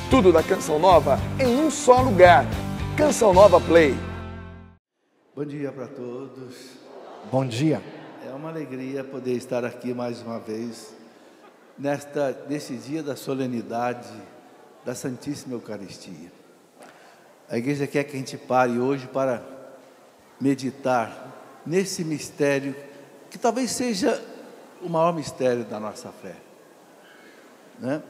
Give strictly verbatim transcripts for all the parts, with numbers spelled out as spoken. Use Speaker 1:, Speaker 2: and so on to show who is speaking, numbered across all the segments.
Speaker 1: Tudo da Canção Nova em um só lugar. Canção Nova Play.
Speaker 2: Bom dia para todos.
Speaker 3: Bom dia.
Speaker 2: É uma alegria poder estar aqui mais uma vez, nesta, nesse dia da solenidade da Santíssima Eucaristia. A igreja quer que a gente pare hoje para meditar nesse mistério, que talvez seja o maior mistério da nossa fé, né?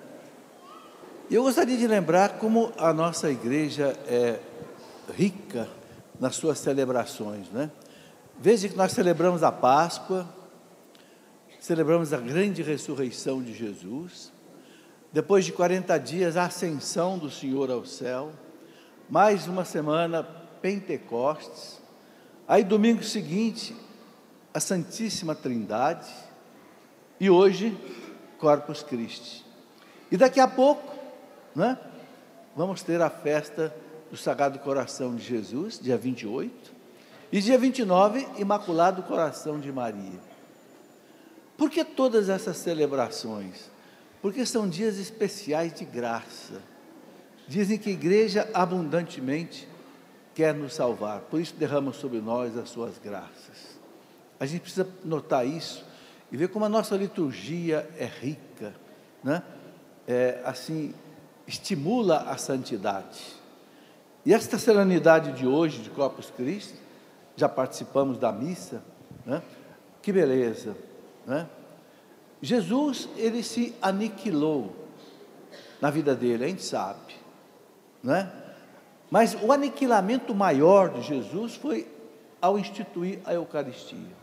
Speaker 2: E eu gostaria de lembrar como a nossa igreja é rica nas suas celebrações, né? Veja que nós celebramos a Páscoa, celebramos a grande ressurreição de Jesus, depois de quarenta dias a ascensão do Senhor ao céu, mais uma semana Pentecostes, aí domingo seguinte a Santíssima Trindade e hoje Corpus Christi. E daqui a pouco, né, vamos ter a festa do Sagrado Coração de Jesus, dia vinte e oito, e dia vinte e nove, Imaculado Coração de Maria. Por que todas essas celebrações? Porque são dias especiais de graça. Dizem que a igreja abundantemente quer nos salvar, por isso derrama sobre nós as suas graças. A gente precisa notar isso e ver como a nossa liturgia é rica, né? É, assim, estimula a santidade. E esta solenidade de hoje, de Corpus Christi, já participamos da missa, né? Que beleza, né? Jesus, ele se aniquilou na vida dele, a gente sabe, né? Mas o aniquilamento maior de Jesus foi ao instituir a Eucaristia.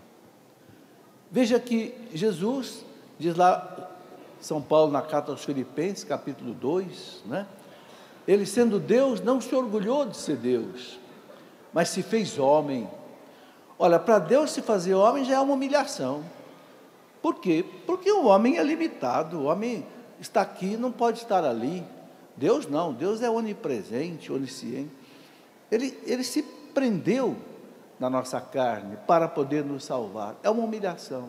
Speaker 2: Veja que Jesus, diz lá São Paulo na carta aos Filipenses, capítulo dois, né? Ele sendo Deus, não se orgulhou de ser Deus, mas se fez homem. Olha, para Deus se fazer homem já é uma humilhação. Por quê? Porque o homem é limitado, o homem está aqui e não pode estar ali. Deus não, Deus é onipresente, onisciente. Ele, ele se prendeu na nossa carne para poder nos salvar. É uma humilhação.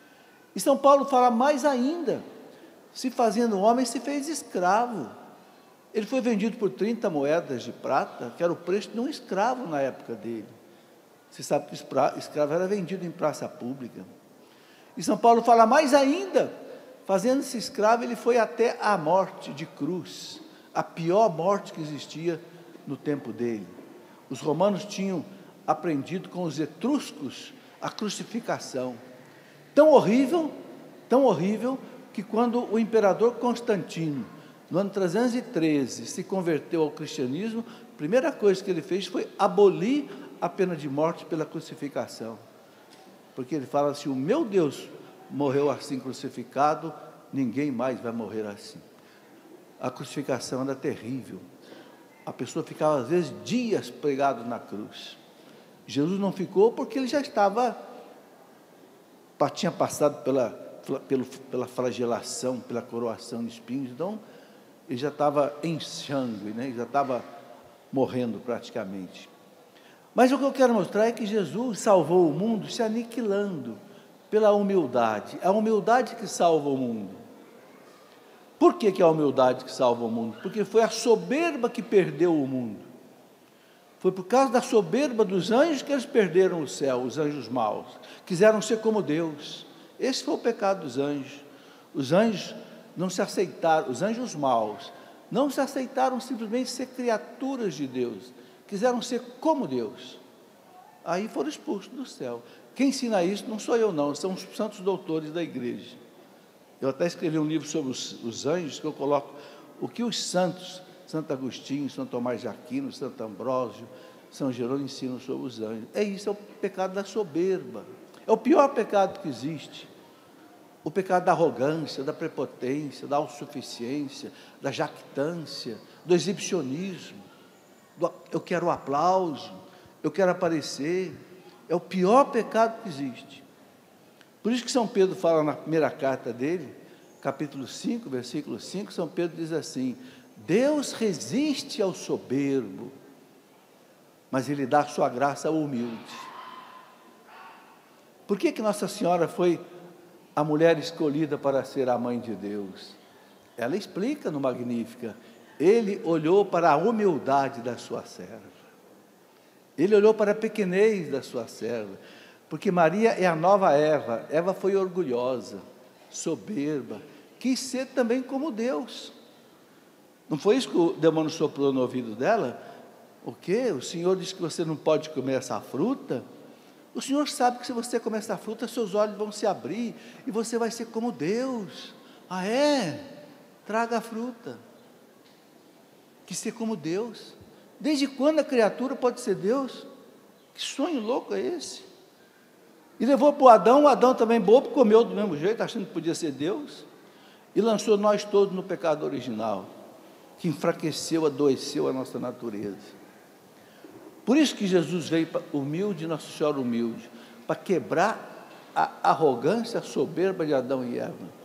Speaker 2: E São Paulo fala mais ainda, se fazendo homem, se fez escravo. Ele foi vendido por trinta moedas de prata, que era o preço de um escravo na época dele. Você sabe que o escravo era vendido em praça pública. E São Paulo fala mais ainda, fazendo-se escravo, ele foi até a morte de cruz, a pior morte que existia no tempo dele. Os romanos tinham aprendido com os etruscos a crucificação. Tão horrível, tão horrível, que quando o imperador Constantino, no ano trezentos e treze, se converteu ao cristianismo, a primeira coisa que ele fez foi abolir a pena de morte pela crucificação. Porque ele fala assim, o meu Deus morreu assim crucificado, ninguém mais vai morrer assim. A crucificação era terrível. A pessoa ficava às vezes dias pregado na cruz. Jesus não ficou porque ele já estava, tinha passado pela, pela, pela flagelação, pela coroação de espinhos, então ele já estava em sangue, né? Ele já estava morrendo praticamente. Mas o que eu quero mostrar é que Jesus salvou o mundo se aniquilando pela humildade. É a humildade que salva o mundo. Por que que é a humildade que salva o mundo? Porque foi a soberba que perdeu o mundo. Foi por causa da soberba dos anjos que eles perderam o céu, os anjos maus. Quiseram ser como Deus. Esse foi o pecado dos anjos. Os anjos não se aceitaram, os anjos maus, não se aceitaram simplesmente ser criaturas de Deus. Quiseram ser como Deus. Aí foram expulsos do céu. Quem ensina isso não sou eu não, são os santos doutores da igreja. Eu até escrevi um livro sobre os, os anjos, que eu coloco o que os santos, Santo Agostinho, Santo Tomás de Aquino, Santo Ambrósio, São Jerônimo ensinam sobre os anjos. É isso, é o pecado da soberba. É o pior pecado que existe. O pecado da arrogância, da prepotência, da autossuficiência, da jactância, do exibicionismo. Do, eu quero o aplauso, eu quero aparecer. É o pior pecado que existe. Por isso que São Pedro fala na primeira carta dele, capítulo cinco, versículo cinco, São Pedro diz assim, Deus resiste ao soberbo, mas Ele dá a sua graça ao humilde. Por que que Nossa Senhora foi a mulher escolhida para ser a mãe de Deus? Ela explica no Magnífica, Ele olhou para a humildade da sua serva. Ele olhou para a pequenez da sua serva. Porque Maria é a nova Eva. Eva foi orgulhosa, soberba, quis ser também como Deus. Não foi isso que o demônio soprou no ouvido dela? O quê? O Senhor disse que você não pode comer essa fruta? O Senhor sabe que se você comer essa fruta, seus olhos vão se abrir e você vai ser como Deus. Ah, é? Traga a fruta. Que ser como Deus. Desde quando a criatura pode ser Deus? Que sonho louco é esse? E levou para o Adão, o Adão também bobo, comeu do mesmo jeito, achando que podia ser Deus, e lançou nós todos no pecado original, que enfraqueceu, adoeceu a nossa natureza. Por isso que Jesus veio humilde, Nossa Senhora humilde, para quebrar a arrogância, a soberba de Adão e Eva.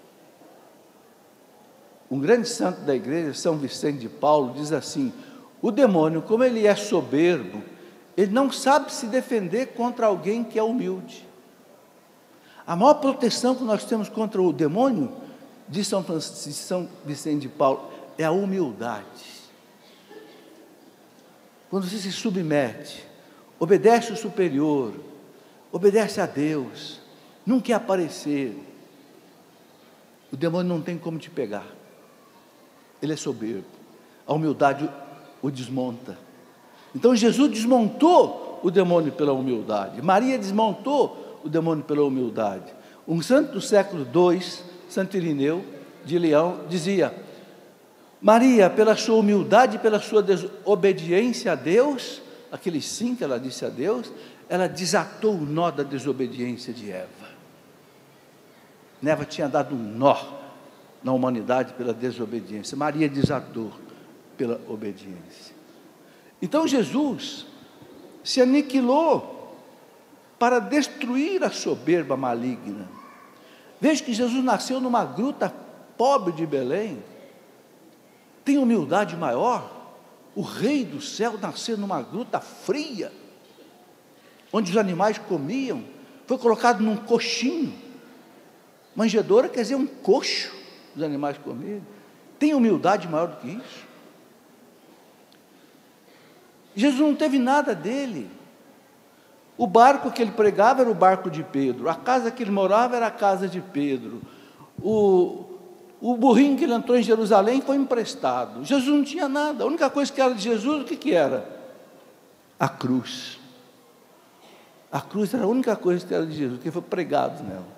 Speaker 2: Um grande santo da igreja, São Vicente de Paulo, diz assim: o demônio, como ele é soberbo, ele não sabe se defender contra alguém que é humilde. A maior proteção que nós temos contra o demônio, diz São, São Vicente de Paulo, é a humildade. Quando você se submete, obedece ao superior, obedece a Deus, não quer aparecer, o demônio não tem como te pegar. Ele é soberbo. A humildade o desmonta. Então Jesus desmontou o demônio pela humildade. Maria desmontou o demônio pela humildade. Um santo do século dois, Santo Irineu de Leão, dizia: Maria, pela sua humildade, pela sua desobediência a Deus, aquele sim que ela disse a Deus, ela desatou o nó da desobediência de Eva. Eva tinha dado um nó na humanidade pela desobediência. Maria desatou pela obediência. Então Jesus se aniquilou para destruir a soberba maligna. Veja que Jesus nasceu numa gruta pobre de Belém. Tem humildade maior? O rei do céu nasceu numa gruta fria, onde os animais comiam, foi colocado num coxinho. Manjedoura quer dizer um coxo, os animais comerem. Tem humildade maior do que isso? Jesus não teve nada dele. O barco que ele pregava era o barco de Pedro, a casa que ele morava era a casa de Pedro, o, o burrinho que ele entrou em Jerusalém foi emprestado. Jesus não tinha nada. A única coisa que era de Jesus, o que que era? A cruz. A cruz era a única coisa que era de Jesus, que foi pregado nela.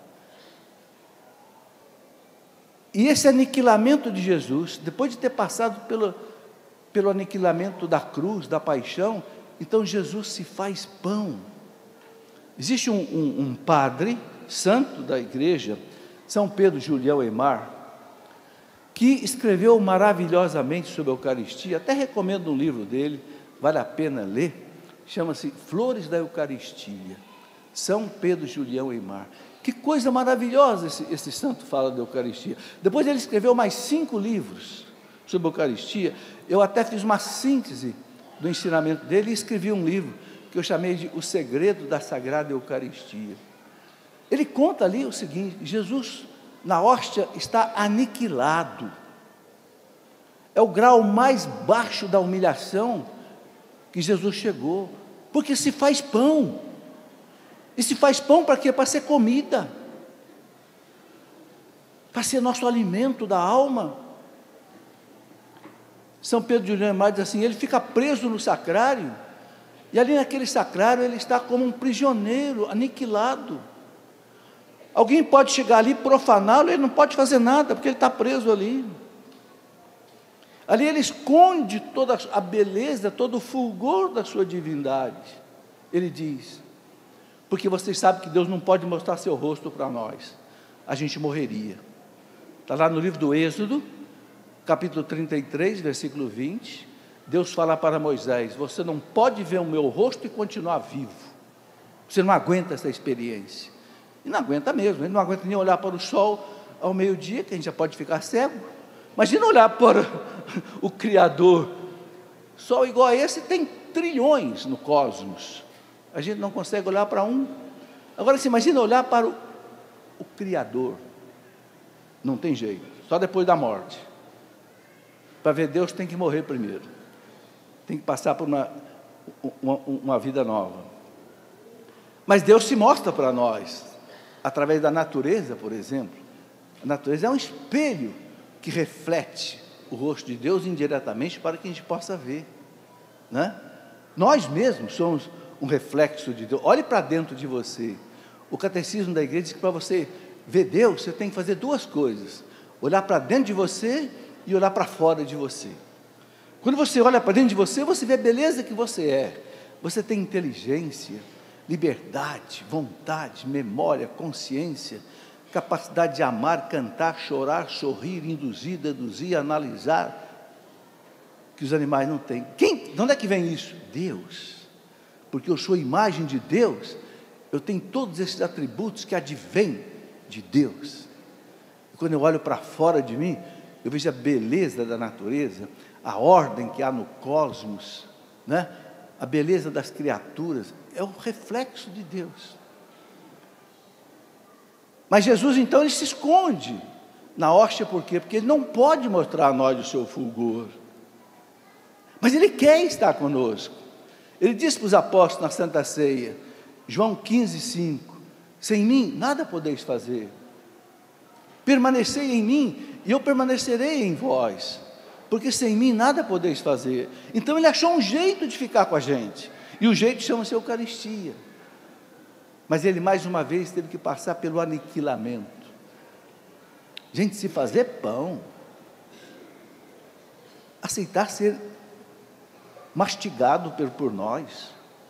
Speaker 2: E esse aniquilamento de Jesus, depois de ter passado pelo, pelo aniquilamento da cruz, da paixão, então Jesus se faz pão. Existe um, um, um padre, santo da igreja, São Pedro Julião Aymar, que escreveu maravilhosamente sobre a Eucaristia. Até recomendo um livro dele, vale a pena ler, chama-se Flores da Eucaristia, São Pedro Julião Aymar. Que coisa maravilhosa esse, esse santo fala da Eucaristia. Depois ele escreveu mais cinco livros sobre a Eucaristia. Eu até fiz uma síntese do ensinamento dele e escrevi um livro que eu chamei de O Segredo da Sagrada Eucaristia. Ele conta ali o seguinte: Jesus na hóstia está aniquilado. É o grau mais baixo da humilhação que Jesus chegou, porque se faz pão. E se faz pão para quê? Para ser comida, para ser nosso alimento da alma. São Pedro de Julião Aymar diz assim: ele fica preso no sacrário, e ali naquele sacrário ele está como um prisioneiro, aniquilado. Alguém pode chegar ali e profaná-lo, ele não pode fazer nada, porque ele está preso ali. Ali ele esconde toda a beleza, todo o fulgor da sua divindade. Ele diz: porque vocês sabem que Deus não pode mostrar seu rosto para nós, a gente morreria. Está lá no livro do Êxodo, capítulo trinta e três, versículo vinte, Deus fala para Moisés: você não pode ver o meu rosto e continuar vivo, você não aguenta essa experiência. E não aguenta mesmo, ele não aguenta nem olhar para o sol ao meio-dia, que a gente já pode ficar cego. Imagina olhar para o Criador. Sol igual a esse tem trilhões no cosmos, a gente não consegue olhar para um. Agora você imagina olhar para o, o Criador. Não tem jeito, só depois da morte. Para ver Deus tem que morrer primeiro. Tem que passar por uma, uma, uma vida nova. Mas Deus se mostra para nós, através da natureza, por exemplo. A natureza é um espelho que reflete o rosto de Deus indiretamente para que a gente possa ver, né? Nós mesmos somos um reflexo de Deus. Olhe para dentro de você. O catecismo da igreja diz que para você ver Deus, você tem que fazer duas coisas: olhar para dentro de você e olhar para fora de você. Quando você olha para dentro de você, você vê a beleza que você é. Você tem inteligência, liberdade, vontade, memória, consciência, capacidade de amar, cantar, chorar, sorrir, induzir, deduzir, analisar, que os animais não têm. Quem, de onde é que vem isso? Deus. Porque eu sou a imagem de Deus, eu tenho todos esses atributos que advêm de Deus. E quando eu olho para fora de mim, eu vejo a beleza da natureza, a ordem que há no cosmos, né? A beleza das criaturas, é o reflexo de Deus. Mas Jesus, então, ele se esconde na hóstia, por quê? Porque ele não pode mostrar a nós o seu fulgor. Mas ele quer estar conosco. Ele disse para os apóstolos na Santa Ceia, João quinze, cinco, sem mim nada podeis fazer. Permanecei em mim e eu permanecerei em vós, porque sem mim nada podeis fazer. Então ele achou um jeito de ficar com a gente, e o jeito chama-se Eucaristia. Mas ele mais uma vez teve que passar pelo aniquilamento. Gente, se fazer pão, aceitar ser mastigado por, por nós,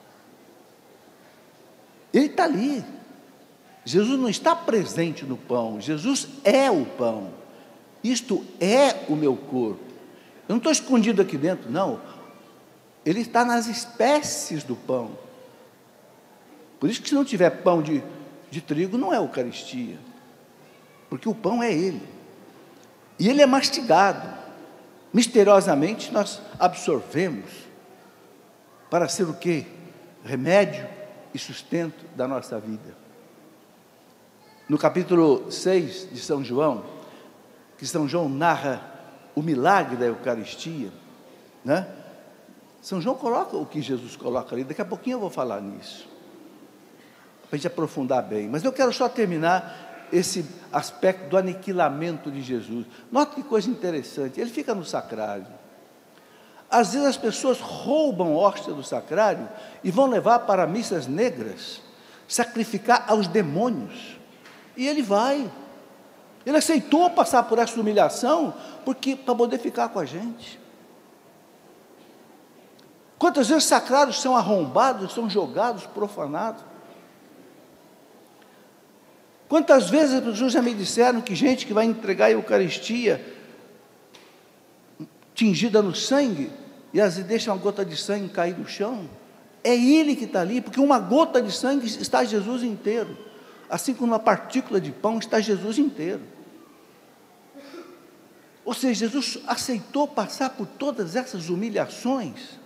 Speaker 2: ele está ali. Jesus não está presente no pão, Jesus é o pão. Isto é o meu corpo. Eu não estou escondido aqui dentro, não. Ele está nas espécies do pão. Por isso que se não tiver pão de, de trigo, não é Eucaristia. Porque o pão é Ele. E Ele é mastigado. Misteriosamente nós absorvemos para ser o quê? Remédio e sustento da nossa vida. No capítulo seis de São João, que São João narra o milagre da Eucaristia, né? São João coloca o que Jesus coloca ali, daqui a pouquinho eu vou falar nisso, para a gente aprofundar bem, mas eu quero só terminar esse aspecto do aniquilamento de Jesus. Nota que coisa interessante, ele fica no sacrário. Às vezes as pessoas roubam a hóstia do sacrário e vão levar para missas negras, sacrificar aos demônios, e ele vai, ele aceitou passar por essa humilhação, porque para poder ficar com a gente. Quantas vezes sacrários são arrombados, são jogados, profanados? Quantas vezes as pessoas já me disseram que gente que vai entregar a Eucaristia tingida no sangue, e às vezes deixa uma gota de sangue cair no chão, é Ele que está ali, porque uma gota de sangue está Jesus inteiro, assim como uma partícula de pão está Jesus inteiro. Ou seja, Jesus aceitou passar por todas essas humilhações.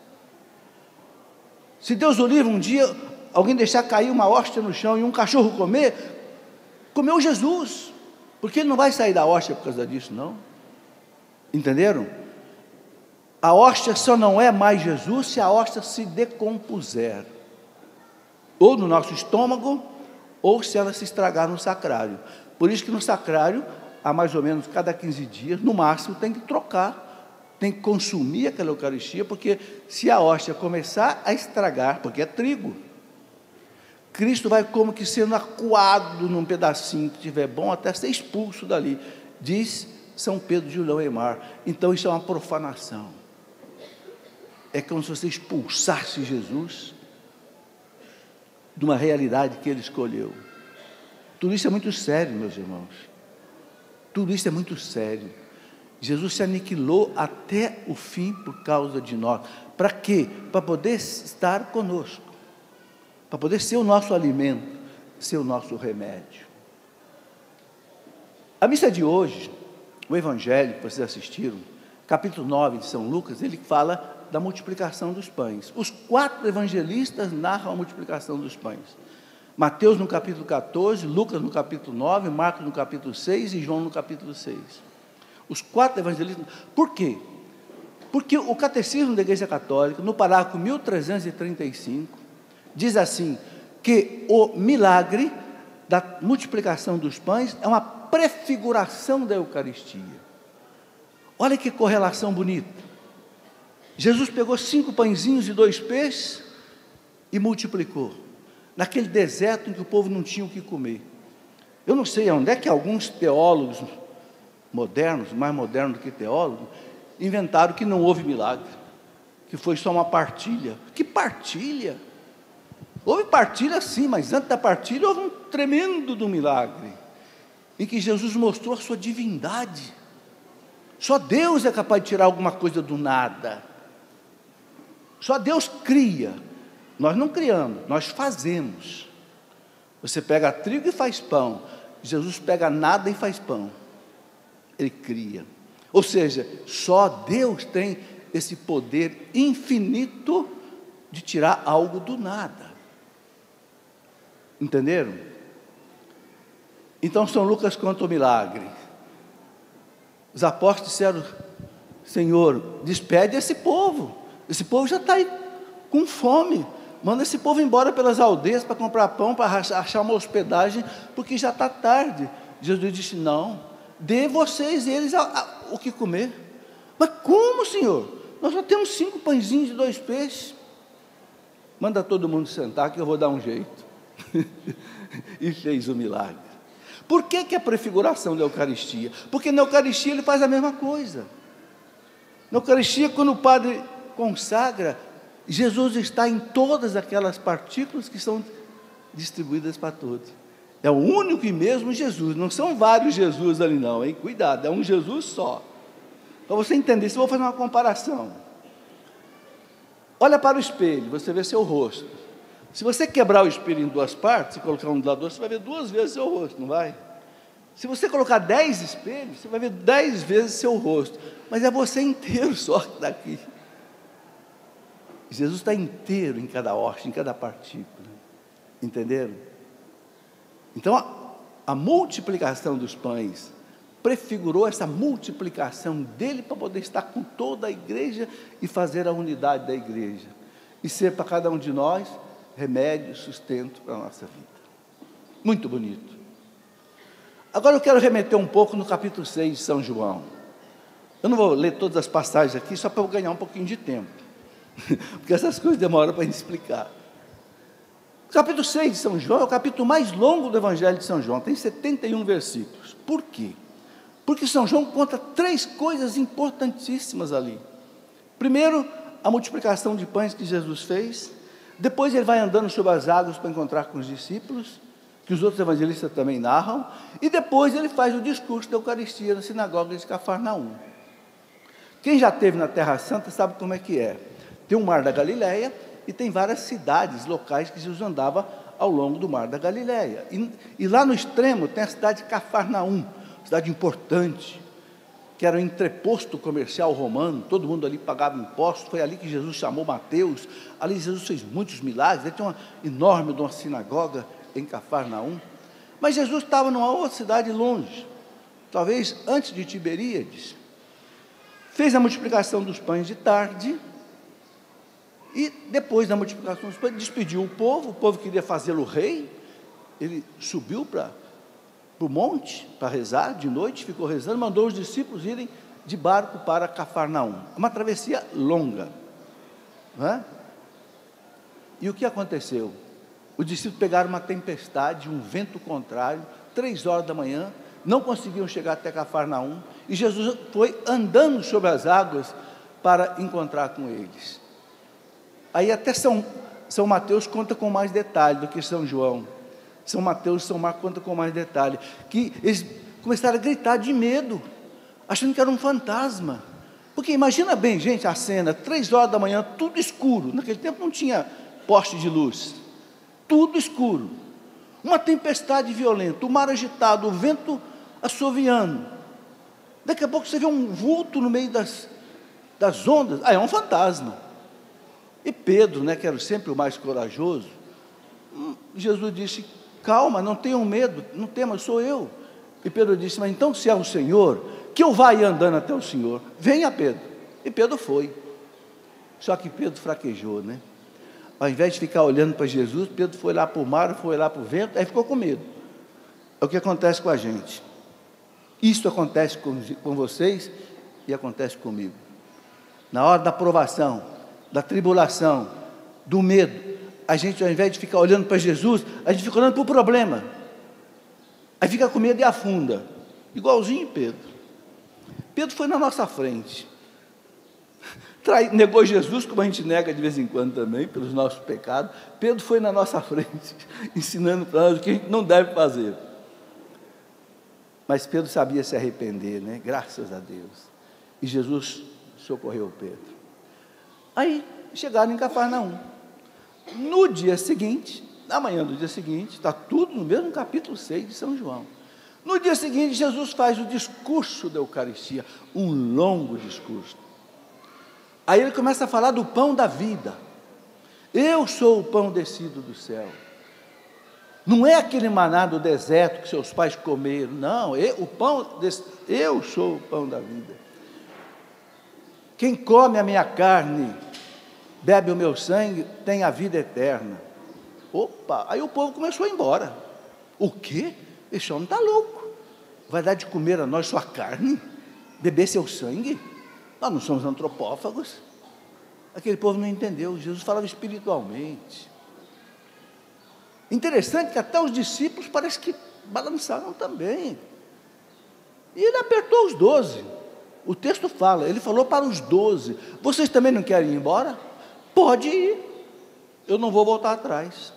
Speaker 2: Se Deus o livre, um dia alguém deixar cair uma hóstia no chão e um cachorro comer, comeu Jesus, porque ele não vai sair da hóstia por causa disso, não. Entenderam? A hóstia só não é mais Jesus se a hóstia se decompuser, ou no nosso estômago, ou se ela se estragar no sacrário. Por isso que no sacrário, há mais ou menos cada quinze dias, no máximo, tem que trocar, tem que consumir aquela Eucaristia, porque se a hóstia começar a estragar, porque é trigo, Cristo vai como que sendo acuado num pedacinho que tiver bom, até ser expulso dali, diz São Pedro de Julião Eymar. Então isso é uma profanação, é como se você expulsasse Jesus de uma realidade que Ele escolheu. Tudo isso é muito sério, meus irmãos, tudo isso é muito sério. Jesus se aniquilou até o fim por causa de nós. Para quê? Para poder estar conosco, para poder ser o nosso alimento, ser o nosso remédio. A missa de hoje, o Evangelho que vocês assistiram, capítulo nove de São Lucas, ele fala da multiplicação dos pães. Os quatro evangelistas narram a multiplicação dos pães. Mateus no capítulo catorze, Lucas no capítulo nove, Marcos no capítulo seis e João no capítulo seis. Os quatro evangelistas. Por quê? Porque o Catecismo da Igreja Católica, no parágrafo mil trezentos e trinta e cinco, diz assim, que o milagre da multiplicação dos pães é uma prefiguração da Eucaristia. Olha que correlação bonita. Jesus pegou cinco pãezinhos e dois peixes e multiplicou, naquele deserto em que o povo não tinha o que comer. Eu não sei onde é que alguns teólogos modernos, mais modernos do que teólogos, inventaram que não houve milagre, que foi só uma partilha. Que partilha? Houve partilha sim, mas antes da partilha houve um tremendo do milagre, em que Jesus mostrou a sua divindade. Só Deus é capaz de tirar alguma coisa do nada. Só Deus cria. Nós não criamos, nós fazemos. Você pega trigo e faz pão. Jesus pega nada e faz pão. Ele cria. Ou seja, só Deus tem esse poder infinito de tirar algo do nada. Entenderam? Então São Lucas conta o milagre. Os apóstolos disseram: Senhor, despede esse povo. Esse povo já está aí com fome. Manda esse povo embora pelas aldeias para comprar pão, para achar uma hospedagem, porque já está tarde. Jesus disse: não, dê vocês eles a, a, o que comer. Mas como, Senhor? Nós só temos cinco pãezinhos e dois peixes. Manda todo mundo sentar que eu vou dar um jeito. E fez o milagre. Por que que é a prefiguração da Eucaristia? Porque na Eucaristia ele faz a mesma coisa. Na Eucaristia, quando o padre consagra, Jesus está em todas aquelas partículas que são distribuídas para todos. É o único e mesmo Jesus, não são vários Jesus ali não, hein? Cuidado, é um Jesus só. Para você entender isso, eu vou fazer uma comparação. Olha para o espelho, você vê seu rosto. Se você quebrar o espelho em duas partes e colocar um do lado do outro, você vai ver duas vezes seu rosto, não vai? Se você colocar dez espelhos, você vai ver dez vezes seu rosto, mas é você inteiro só que está aqui. Jesus está inteiro em cada hóstia, em cada partícula. Entenderam? Então, a, a multiplicação dos pães prefigurou essa multiplicação dele para poder estar com toda a igreja e fazer a unidade da igreja. E ser para cada um de nós remédio, sustento para a nossa vida. Muito bonito. Agora eu quero remeter um pouco no capítulo seis de São João. Eu não vou ler todas as passagens aqui, só para eu ganhar um pouquinho de tempo. Porque essas coisas demoram para a gente explicar. O capítulo seis de São João é o capítulo mais longo do Evangelho de São João, tem setenta e um versículos. Por quê? Porque São João conta três coisas importantíssimas ali. Primeiro, a multiplicação de pães que Jesus fez. Depois ele vai andando sobre as águas para encontrar com os discípulos, que os outros evangelistas também narram. E depois ele faz o discurso da Eucaristia na sinagoga de Cafarnaum. Quem já esteve na Terra Santa sabe como é que é. Tem o Mar da Galileia e tem várias cidades locais que Jesus andava ao longo do Mar da Galileia. E, e lá no extremo tem a cidade de Cafarnaum, cidade importante, que era um entreposto comercial romano, todo mundo ali pagava impostos. Foi ali que Jesus chamou Mateus. Ali Jesus fez muitos milagres. Ele tinha uma enorme uma sinagoga em Cafarnaum. Mas Jesus estava numa outra cidade longe, talvez antes de Tiberíades. Fez a multiplicação dos pães de tarde. E depois da multiplicação dos pães, despediu o povo. O povo queria fazê-lo rei. Ele subiu para para o monte, para rezar, de noite, ficou rezando, mandou os discípulos irem de barco para Cafarnaum. Uma travessia longa, não é? E o que aconteceu? Os discípulos pegaram uma tempestade, um vento contrário, três horas da manhã, não conseguiam chegar até Cafarnaum, e Jesus foi andando sobre as águas para encontrar com eles. Aí até São, São Mateus conta com mais detalhe do que São João. São Mateus e São Marcos contam com mais detalhe, que eles começaram a gritar de medo, achando que era um fantasma. Porque imagina bem, gente, a cena, três horas da manhã, tudo escuro. Naquele tempo não tinha poste de luz, tudo escuro, uma tempestade violenta, o mar agitado, o vento assoviando. Daqui a pouco você vê um vulto no meio das, das ondas. Ah, é um fantasma. E Pedro, né, que era sempre o mais corajoso, Jesus disse: calma, não tenham medo, não temas, sou eu. E Pedro disse: mas então se é o Senhor, que eu vá andando até o Senhor. Venha, Pedro. E Pedro foi. Só que Pedro fraquejou, né? Ao invés de ficar olhando para Jesus, Pedro foi lá para o mar, foi lá para o vento, aí ficou com medo. É o que acontece com a gente. Isso acontece com, com vocês e acontece comigo. Na hora da provação, da tribulação, do medo, a gente, ao invés de ficar olhando para Jesus, a gente fica olhando para o problema. Aí fica com medo e afunda. Igualzinho Pedro. Pedro foi na nossa frente. Trai, negou Jesus, como a gente nega de vez em quando também, pelos nossos pecados. Pedro foi na nossa frente, ensinando para nós o que a gente não deve fazer. Mas Pedro sabia se arrepender, né? Graças a Deus. E Jesus socorreu Pedro. Aí chegaram em Cafarnaum. No dia seguinte, na manhã do dia seguinte, está tudo no mesmo capítulo seis de São João. No dia seguinte, Jesus faz o discurso da Eucaristia, um longo discurso. Aí ele começa a falar do pão da vida. Eu sou o pão descido do céu. Não é aquele maná do deserto que seus pais comeram, não, eu, o pão desse, eu sou o pão da vida. Quem come a minha carne, bebe o meu sangue, tem a vida eterna. Opa, aí o povo começou a ir embora. O quê? Esse homem está louco. Vai dar de comer a nós sua carne? Beber seu sangue? Nós não somos antropófagos. Aquele povo não entendeu. Jesus falava espiritualmente. Interessante que até os discípulos parece que balançaram também. E ele apertou os doze. O texto fala, ele falou para os doze: vocês também não querem ir embora? Pode ir, eu não vou voltar atrás.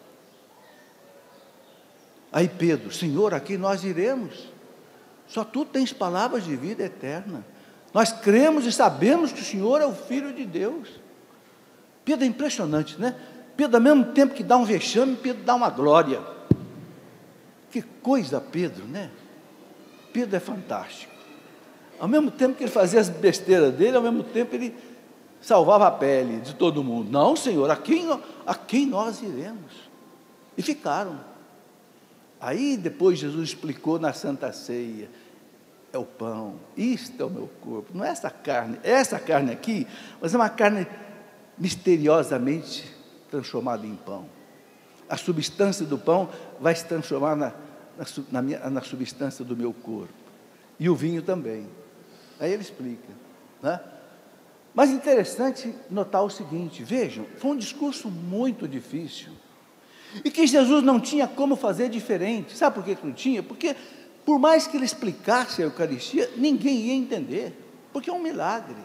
Speaker 2: Aí Pedro: Senhor, aqui nós iremos, só tu tens palavras de vida eterna, nós cremos e sabemos que o Senhor é o Filho de Deus. Pedro é impressionante, né? Pedro, ao mesmo tempo que dá um vexame, Pedro dá uma glória. Que coisa, Pedro, né? Pedro é fantástico. Ao mesmo tempo que ele fazia as besteiras dele, ao mesmo tempo ele salvava a pele de todo mundo. Não, Senhor, a quem, a quem nós iremos? E ficaram. Aí depois Jesus explicou na Santa Ceia: é o pão, isto é o meu corpo, não é essa carne, é essa carne aqui, mas é uma carne misteriosamente transformada em pão. A substância do pão vai se transformar na, na, na, minha, na substância do meu corpo, e o vinho também. Aí ele explica, né? Mas interessante notar o seguinte, vejam, foi um discurso muito difícil, e que Jesus não tinha como fazer diferente. Sabe por que não tinha? Porque por mais que ele explicasse a Eucaristia, ninguém ia entender, porque é um milagre.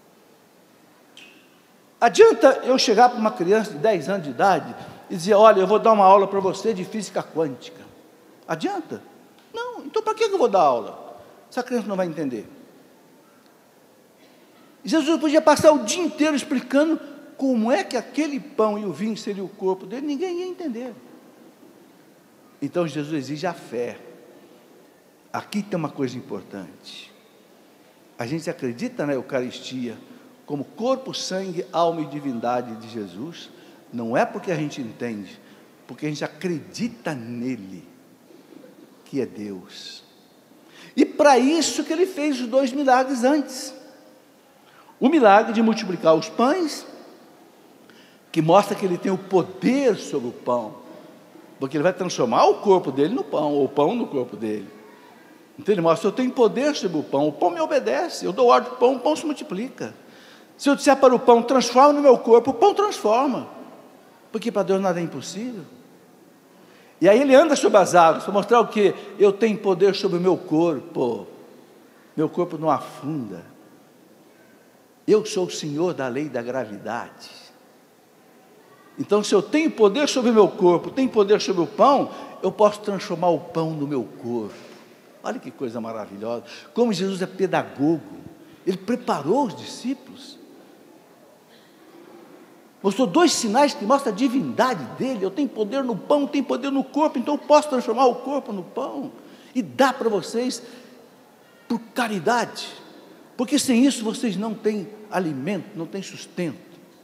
Speaker 2: Adianta eu chegar para uma criança de dez anos de idade e dizer: olha, eu vou dar uma aula para você de física quântica. Adianta? Não, então para que eu vou dar aula? Essa criança não vai entender. Jesus podia passar o dia inteiro explicando como é que aquele pão e o vinho seria o corpo dele, ninguém ia entender. Então Jesus exige a fé. Aqui tem uma coisa importante. A gente acredita na Eucaristia como corpo, sangue, alma e divindade de Jesus, não é porque a gente entende, porque a gente acredita nele, que é Deus. E para isso que ele fez os dois milagres antes. O milagre de multiplicar os pães, que mostra que ele tem o poder sobre o pão, porque ele vai transformar o corpo dele no pão, ou o pão no corpo dele. Então ele mostra: eu tenho poder sobre o pão, o pão me obedece, eu dou ordem para o pão, o pão se multiplica. Se eu disser para o pão: transforma no meu corpo, o pão transforma, porque para Deus nada é impossível. E aí ele anda sobre as águas, para mostrar o quê? Eu tenho poder sobre o meu corpo, meu corpo não afunda, eu sou o Senhor da lei da gravidade. Então, se eu tenho poder sobre o meu corpo, tenho poder sobre o pão, eu posso transformar o pão no meu corpo. Olha que coisa maravilhosa, como Jesus é pedagogo, ele preparou os discípulos, mostrou dois sinais que mostram a divindade dele. Eu tenho poder no pão, tenho poder no corpo, então eu posso transformar o corpo no pão, e dar para vocês, por caridade, porque sem isso vocês não têm alimento, não têm sustento.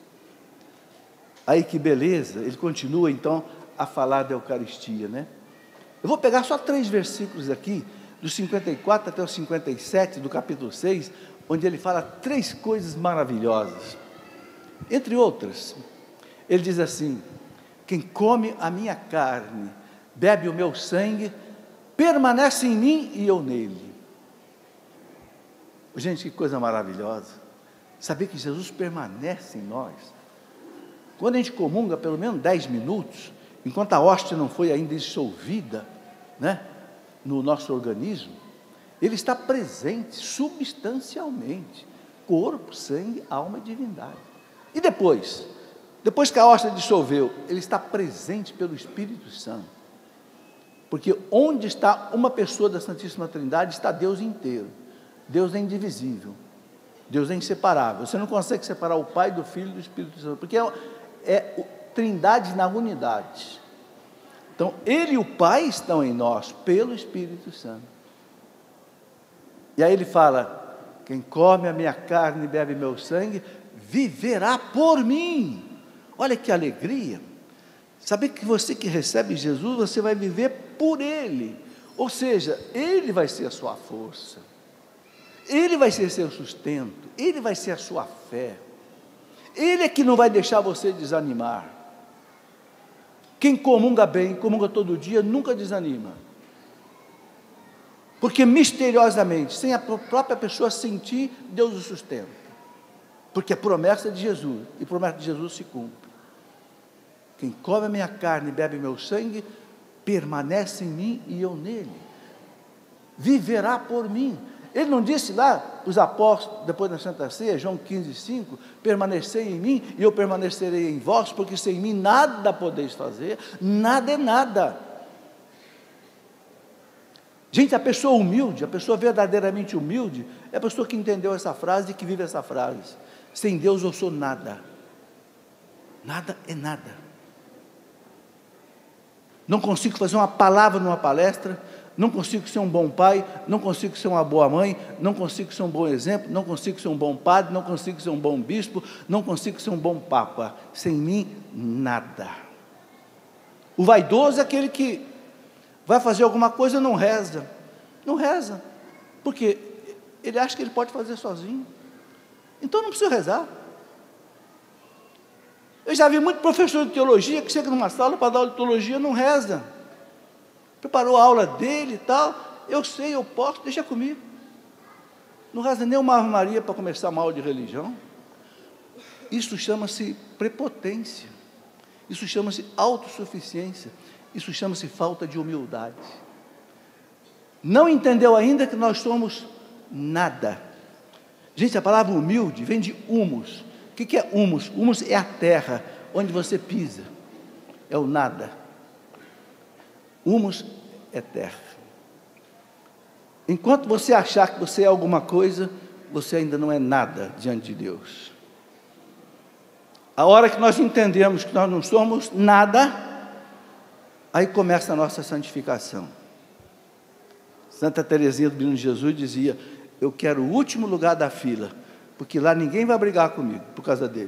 Speaker 2: Aí que beleza, ele continua então a falar da Eucaristia, né? Eu vou pegar só três versículos aqui, do cinquenta e quatro até o cinquenta e sete do capítulo seis, onde ele fala três coisas maravilhosas. Entre outras, ele diz assim: quem come a minha carne, bebe o meu sangue, permanece em mim e eu nele. Gente, que coisa maravilhosa, saber que Jesus permanece em nós. Quando a gente comunga pelo menos dez minutos, enquanto a hóstia não foi ainda dissolvida, né, no nosso organismo, ele está presente substancialmente, corpo, sangue, alma e divindade. E depois, depois que a hóstia dissolveu, ele está presente pelo Espírito Santo, porque onde está uma pessoa da Santíssima Trindade, está Deus inteiro. Deus é indivisível, Deus é inseparável. Você não consegue separar o Pai do Filho e do Espírito Santo, porque é, é trindade na unidade. Então, Ele e o Pai estão em nós, pelo Espírito Santo. E aí ele fala: quem come a minha carne e bebe meu sangue, viverá por mim. Olha que alegria, saber que você que recebe Jesus, você vai viver por Ele, ou seja, Ele vai ser a sua força, Ele vai ser seu sustento, Ele vai ser a sua fé, Ele é que não vai deixar você desanimar. Quem comunga bem, comunga todo dia, nunca desanima, porque misteriosamente, sem a própria pessoa sentir, Deus o sustenta, porque é promessa de Jesus, e promessa de Jesus se cumpre. Quem come a minha carne e bebe meu sangue, permanece em mim e eu nele, viverá por mim. Ele não disse lá, os apóstolos, depois da Santa Ceia, João quinze, cinco, permanecei em mim e eu permanecerei em vós, porque sem mim nada podeis fazer, nada é nada. Gente, a pessoa humilde, a pessoa verdadeiramente humilde, é a pessoa que entendeu essa frase e que vive essa frase: sem Deus eu sou nada, nada é nada. Não consigo fazer uma palavra numa palestra, não consigo ser um bom pai, não consigo ser uma boa mãe, não consigo ser um bom exemplo, não consigo ser um bom padre, não consigo ser um bom bispo, não consigo ser um bom papa. Sem mim, nada. O vaidoso é aquele que vai fazer alguma coisa e não reza, não reza, porque ele acha que ele pode fazer sozinho, então não precisa rezar. Eu já vi muito professor de teologia que chega numa sala para dar aula de teologia, não reza, preparou a aula dele e tal, eu sei, eu posso, deixa comigo, não reza nem uma Ave Maria para começar uma aula de religião. Isso chama-se prepotência, isso chama-se autossuficiência, isso chama-se falta de humildade. Não entendeu ainda que nós somos nada. Gente, a palavra humilde vem de humus. O que é humus? Humus é a terra onde você pisa, é o nada. Humus é terra. Enquanto você achar que você é alguma coisa, você ainda não é nada diante de Deus. A hora que nós entendemos que nós não somos nada, aí começa a nossa santificação. Santa Teresinha do Menino Jesus dizia: eu quero o último lugar da fila, porque lá ninguém vai brigar comigo por causa dele.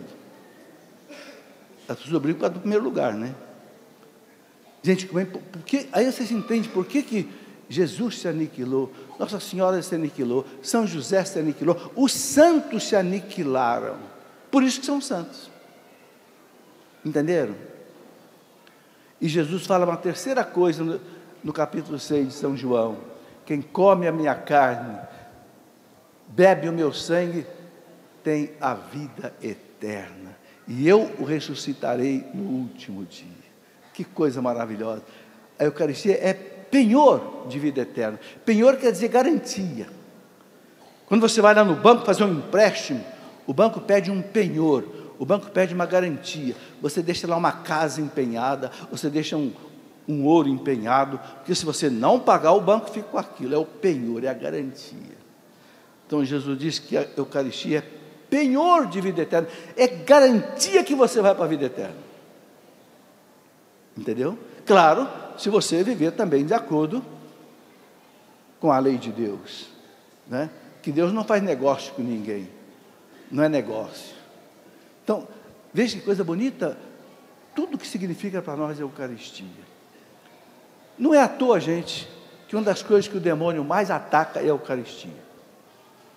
Speaker 2: As pessoas brigam por causa do primeiro lugar, né? Gente, como é, porque, aí vocês entendem por que, que Jesus se aniquilou, Nossa Senhora se aniquilou, São José se aniquilou, os santos se aniquilaram, por isso que são santos. Entenderam? E Jesus fala uma terceira coisa no, no capítulo seis de São João: quem come a minha carne, bebe o meu sangue, tem a vida eterna, e eu o ressuscitarei no último dia. Que coisa maravilhosa! A Eucaristia é penhor de vida eterna. Penhor quer dizer garantia. Quando você vai lá no banco fazer um empréstimo, o banco pede um penhor, o banco pede uma garantia. Você deixa lá uma casa empenhada, você deixa um, um ouro empenhado, porque se você não pagar, o banco fica com aquilo, é o penhor, é a garantia. Então Jesus diz que a Eucaristia é penhor de vida eterna, é garantia que você vai para a vida eterna. Entendeu? Claro, se você viver também de acordo com a lei de Deus, né? Que Deus não faz negócio com ninguém, não é negócio. Então, veja que coisa bonita, tudo que significa para nós a Eucaristia. Não é à toa, gente, que uma das coisas que o demônio mais ataca é a Eucaristia.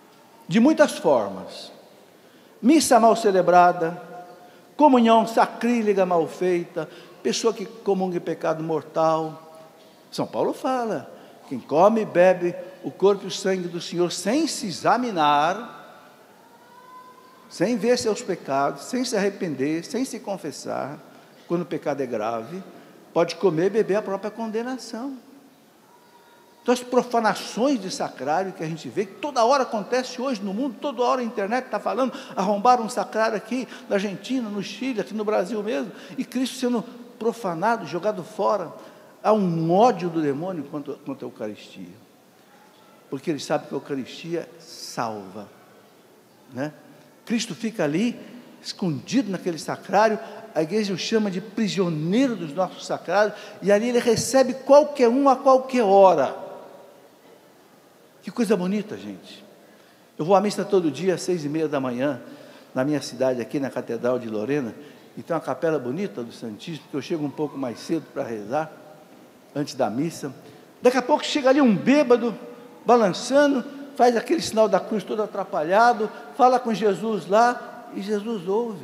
Speaker 2: de muitas formas. Missa mal celebrada, comunhão sacrílega mal feita, pessoa que comunga em pecado mortal. São Paulo fala, quem come e bebe o corpo e o sangue do Senhor sem se examinar, sem ver seus pecados, sem se arrepender, sem se confessar, quando o pecado é grave, pode comer e beber a própria condenação. Então as profanações de sacrário que a gente vê, que toda hora acontece hoje no mundo, toda hora a internet está falando, arrombaram um sacrário aqui na Argentina, no Chile, aqui no Brasil mesmo, e Cristo sendo profanado, jogado fora. Há um ódio do demônio contra, contra a Eucaristia, porque ele sabe que a Eucaristia salva, né? Cristo fica ali, escondido naquele sacrário, a igreja o chama de prisioneiro dos nossos sacrários, e ali ele recebe qualquer um a qualquer hora. Que coisa bonita, gente. Eu vou à missa todo dia, às seis e meia da manhã, na minha cidade, aqui na Catedral de Lorena, e tem uma capela bonita do Santíssimo, que eu chego um pouco mais cedo para rezar, antes da missa. Daqui a pouco chega ali um bêbado, balançando, faz aquele sinal da cruz todo atrapalhado, fala com Jesus lá, e Jesus ouve.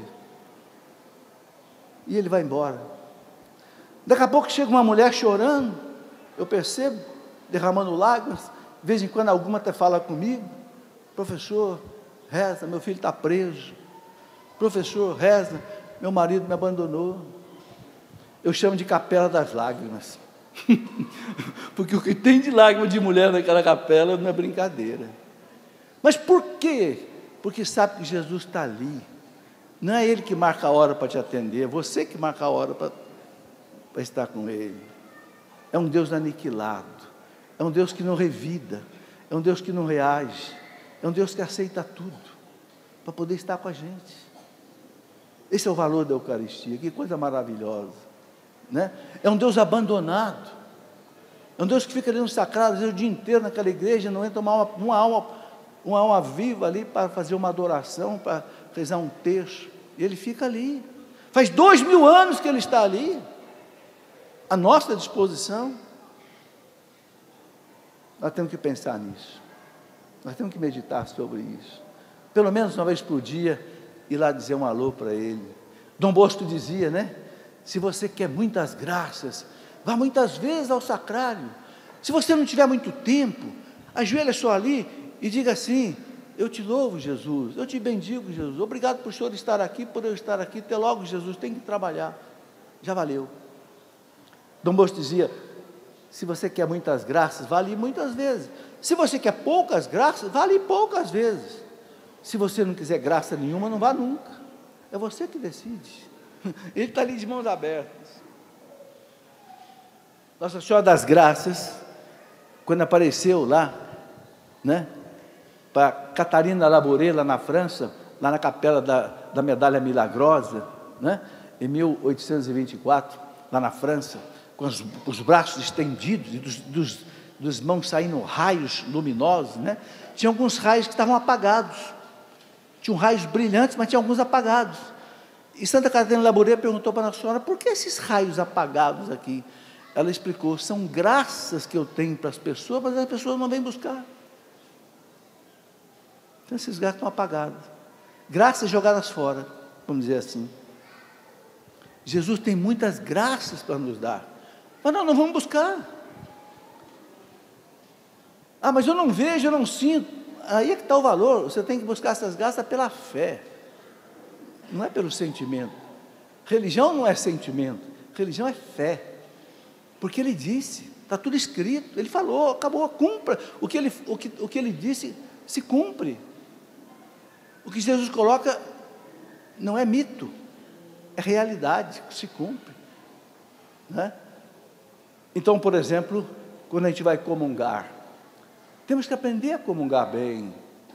Speaker 2: E ele vai embora. Daqui a pouco chega uma mulher chorando, eu percebo, derramando lágrimas, de vez em quando alguma até fala comigo, professor, reza, meu filho está preso, professor, reza, meu marido me abandonou. Eu chamo de capela das lágrimas, porque o que tem de lágrima de mulher naquela capela não é brincadeira. Mas por quê? Porque sabe que Jesus está ali. Não é Ele que marca a hora para te atender, é você que marca a hora para, para estar com Ele. É um Deus aniquilado, é um Deus que não revida, é um Deus que não reage, é um Deus que aceita tudo, para poder estar com a gente. Esse é o valor da Eucaristia, que coisa maravilhosa, né? É um Deus abandonado, é um Deus que fica ali no sacrário, às vezes o dia inteiro naquela igreja, não entra uma alma, uma alma, uma alma viva ali para fazer uma adoração, para rezar um texto, e Ele fica ali, faz dois mil anos que Ele está ali, à nossa disposição. Nós temos que pensar nisso, nós temos que meditar sobre isso, pelo menos uma vez por dia, ir lá dizer um alô para Ele. Dom Bosco dizia, né? Se você quer muitas graças, vá muitas vezes ao sacrário. Se você não tiver muito tempo, ajoelha só ali e diga assim: eu te louvo, Jesus, eu te bendigo, Jesus, obrigado por o Senhor estar aqui, por eu estar aqui, até logo, Jesus, tem que trabalhar, já valeu. Dom Bosco dizia, se você quer muitas graças, vá ali muitas vezes. Se você quer poucas graças, vá ali poucas vezes. Se você não quiser graça nenhuma, não vá nunca, é você que decide. Ele está ali de mãos abertas. Nossa Senhora das Graças, quando apareceu lá, né, para Catarina Labouré, lá na França, lá na capela da, da Medalha Milagrosa, né, em mil oitocentos e vinte e quatro, lá na França, com os, os braços estendidos e dos, dos, dos mãos saindo raios luminosos, né, tinha alguns raios que estavam apagados, tinham raios brilhantes, mas tinha alguns apagados. E Santa Catarina Labouré perguntou para Nossa Senhora, por que esses raios apagados aqui? Ela explicou, são graças que eu tenho para as pessoas, mas as pessoas não vêm buscar. Então esses graças estão apagados, graças jogadas fora, vamos dizer assim. Jesus tem muitas graças para nos dar, mas nós não vamos buscar. Ah, mas eu não vejo, eu não sinto. Aí é que está o valor, você tem que buscar essas graças pela fé, não é pelo sentimento. Religião não é sentimento, religião é fé, porque Ele disse, está tudo escrito, Ele falou, acabou, cumpra, o que Ele, o que, o que Ele disse se cumpre. O que Jesus coloca não é mito, é realidade que se cumpre, né? Então, por exemplo, quando a gente vai comungar, temos que aprender a comungar bem.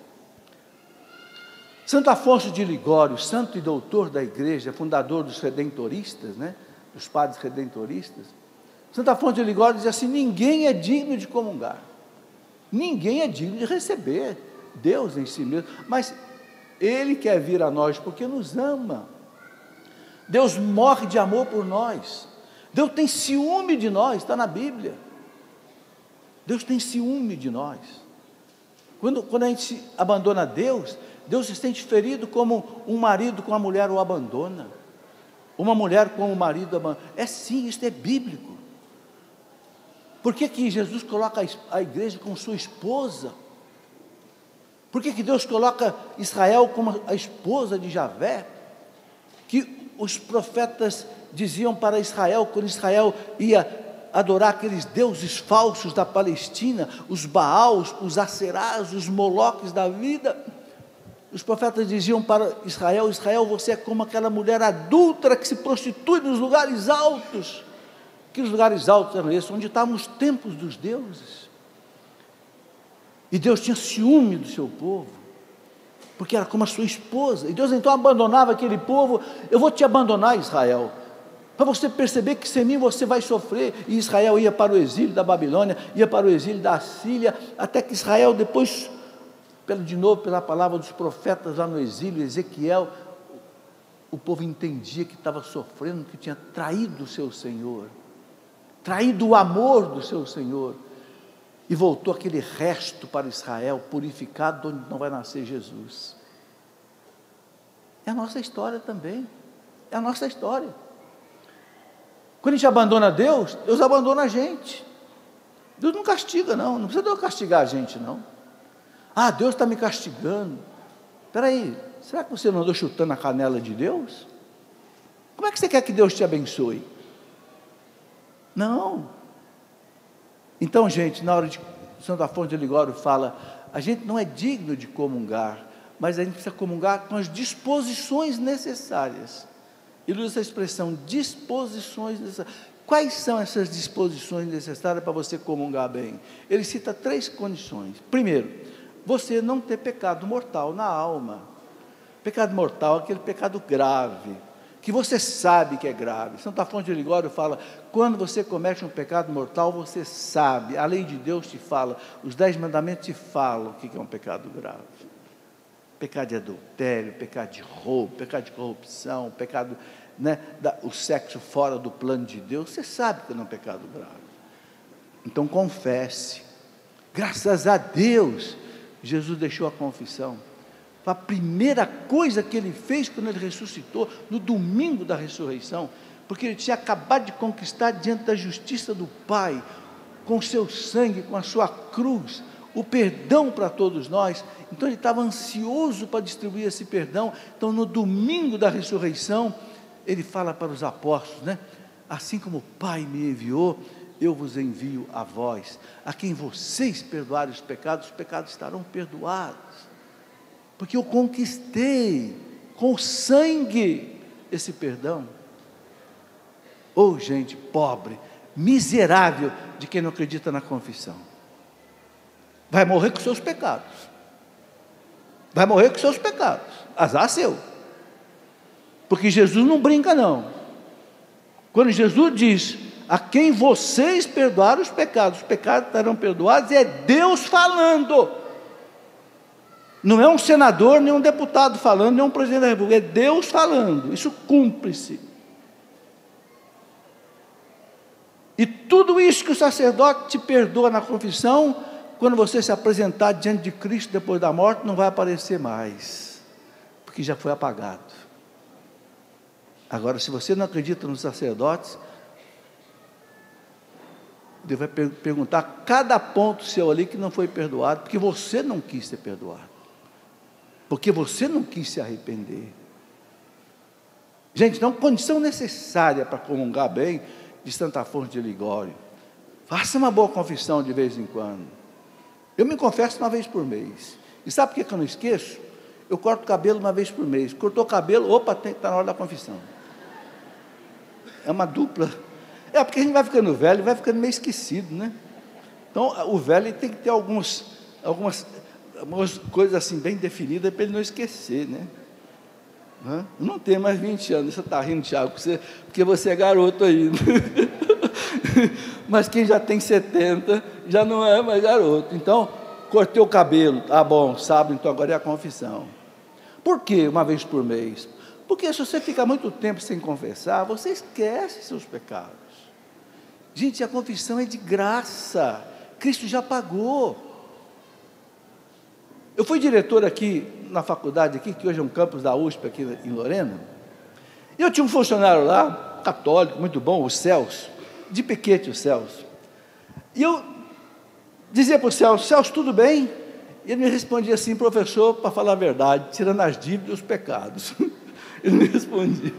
Speaker 2: Santo Afonso de Ligório, santo e doutor da igreja, fundador dos redentoristas, né, dos padres redentoristas, Santo Afonso de Ligório diz assim, ninguém é digno de comungar, ninguém é digno de receber Deus em si mesmo, mas Ele quer vir a nós porque nos ama. Deus morre de amor por nós, Deus tem ciúme de nós, está na Bíblia. Deus tem ciúme de nós, Quando, quando a gente abandona Deus, Deus se sente ferido como um marido com a mulher o abandona. Uma mulher com o marido abandona. É sim, isso é bíblico. Por que que Jesus coloca a igreja como sua esposa? Por que que Deus coloca Israel como a esposa de Javé? Que os profetas diziam para Israel, quando Israel ia adorar aqueles deuses falsos da Palestina, os Baals, os Acerás, os Moloques da vida, os profetas diziam para Israel: Israel, você é como aquela mulher adúltera que se prostitui nos lugares altos. Que os lugares altos eram esses, onde estavam os templos dos deuses. E Deus tinha ciúme do seu povo, porque era como a sua esposa. E Deus então abandonava aquele povo. Eu vou te abandonar, Israel, para você perceber que sem mim você vai sofrer. E Israel ia para o exílio da Babilônia, ia para o exílio da Síria, até que Israel depois, pelo, de novo pela palavra dos profetas lá no exílio, Ezequiel, o povo entendia que estava sofrendo, que tinha traído o seu Senhor, traído o amor do seu Senhor, e voltou aquele resto para Israel, purificado, onde não vai nascer Jesus. É a nossa história também, é a nossa história. Quando a gente abandona Deus, Deus abandona a gente. Deus não castiga não, não precisa Deus castigar a gente não. Ah, Deus está me castigando. Espera aí, será que você não andou chutando a canela de Deus? Como é que você quer que Deus te abençoe? Não. Então, gente, na hora de Santo Afonso de Ligório fala, a gente não é digno de comungar, mas a gente precisa comungar com as disposições necessárias. Ele usa essa expressão, disposições necessárias. Quais são essas disposições necessárias para você comungar bem? Ele cita três condições. Primeiro, você não ter pecado mortal na alma. Pecado mortal é aquele pecado grave, que você sabe que é grave. Santo Afonso de Ligório fala, quando você comete um pecado mortal, você sabe, a lei de Deus te fala, os dez mandamentos te falam o que é um pecado grave. Pecado de adultério, pecado de roubo, pecado de corrupção, pecado, né, da, o sexo fora do plano de Deus, você sabe que não é um pecado grave. Então confesse. Graças a Deus, Jesus deixou a confissão. A primeira coisa que ele fez quando ele ressuscitou, no domingo da ressurreição, porque ele tinha acabado de conquistar diante da justiça do Pai, com o seu sangue, com a sua cruz, o perdão para todos nós. Então ele estava ansioso para distribuir esse perdão. Então no domingo da ressurreição, ele fala para os apóstolos, né? Assim como o Pai me enviou, eu vos envio a vós. A quem vocês perdoarem os pecados, os pecados estarão perdoados. Porque eu conquistei com sangue esse perdão. Ou oh, gente pobre, miserável de quem não acredita na confissão. Vai morrer com seus pecados. Vai morrer com seus pecados. Azar seu. Porque Jesus não brinca não. Quando Jesus diz, a quem vocês perdoarem os pecados, os pecados estarão perdoados, é Deus falando. Não é um senador, nem um deputado falando, nem um presidente da República, é Deus falando, isso cumpre-se. E tudo isso que o sacerdote te perdoa na confissão, quando você se apresentar diante de Cristo depois da morte, não vai aparecer mais, porque já foi apagado. Agora, se você não acredita nos sacerdotes, Deus vai per- perguntar cada ponto seu ali que não foi perdoado, porque você não quis ser perdoado. Porque você não quis se arrepender. Gente, então, condição necessária para comungar bem de Santo Afonso de Ligório. Faça uma boa confissão de vez em quando. Eu me confesso uma vez por mês. E sabe por que eu não esqueço? Eu corto o cabelo uma vez por mês. Cortou o cabelo, opa, está na hora da confissão. É uma dupla. É porque a gente vai ficando velho, vai ficando meio esquecido, né? Então, o velho tem que ter alguns, algumas... umas coisas assim bem definidas para ele não esquecer, né? Eu não tenho mais vinte anos, você está rindo, Tiago, porque você é garoto ainda. Mas quem já tem setenta já não é mais garoto. Então, cortei o cabelo, tá bom, sábado, então agora é a confissão. Por quê? Uma vez por mês? Porque se você fica muito tempo sem confessar, você esquece seus pecados. Gente, a confissão é de graça, Cristo já pagou. Eu fui diretor aqui na faculdade, aqui, que hoje é um campus da U S P aqui em Lorena, e eu tinha um funcionário lá, católico, muito bom, o Celso, de Piquete, o Celso. E eu dizia para o Celso: Celso, tudo bem? E ele me respondia assim: professor, para falar a verdade, tirando as dívidas e os pecados. Ele me respondia.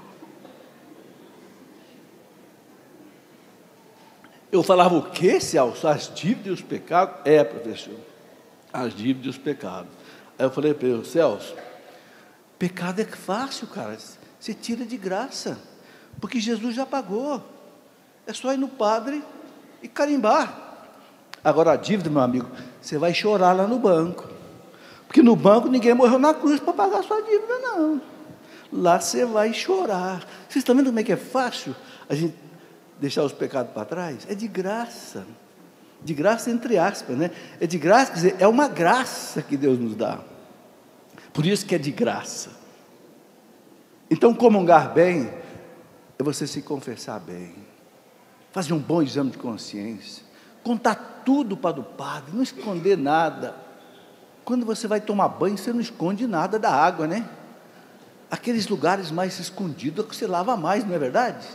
Speaker 2: Eu falava: o quê, Celso? As dívidas e os pecados? É, professor, as dívidas e os pecados. Aí eu falei para ele: Celso, pecado é fácil, cara, você tira de graça, porque Jesus já pagou, é só ir no padre e carimbar. Agora a dívida, meu amigo, você vai chorar lá no banco, porque no banco ninguém morreu na cruz para pagar a sua dívida, não. Lá você vai chorar. Vocês estão vendo como é que é fácil a gente deixar os pecados para trás? É de graça, de graça entre aspas, né? É de graça, quer dizer, é uma graça que Deus nos dá, por isso que é de graça. Então, comungar bem é você se confessar bem, fazer um bom exame de consciência, contar tudo para o padre, não esconder nada. Quando você vai tomar banho, você não esconde nada da água, né? Aqueles lugares mais escondidos é que você lava mais, não é verdade?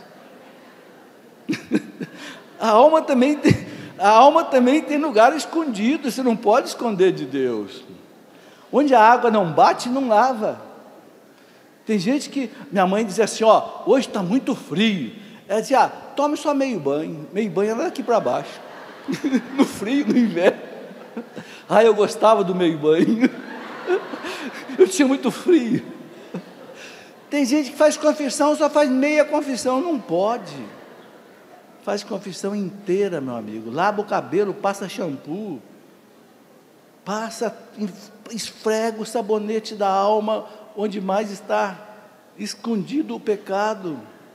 Speaker 2: A alma também tem, a alma também tem lugar escondido, você não pode esconder de Deus. Onde a água não bate, não lava. Tem gente que, minha mãe dizia assim: ó, hoje está muito frio. Ela dizia: ah, tome só meio banho. Meio banho era daqui para baixo. No frio, no inverno. Ah, eu gostava do meio banho. Eu tinha muito frio. Tem gente que faz confissão, só faz meia confissão. Não pode. Faz confissão inteira, meu amigo. Lava o cabelo, passa shampoo, passa, esfrega o sabonete da alma, onde mais está escondido o pecado.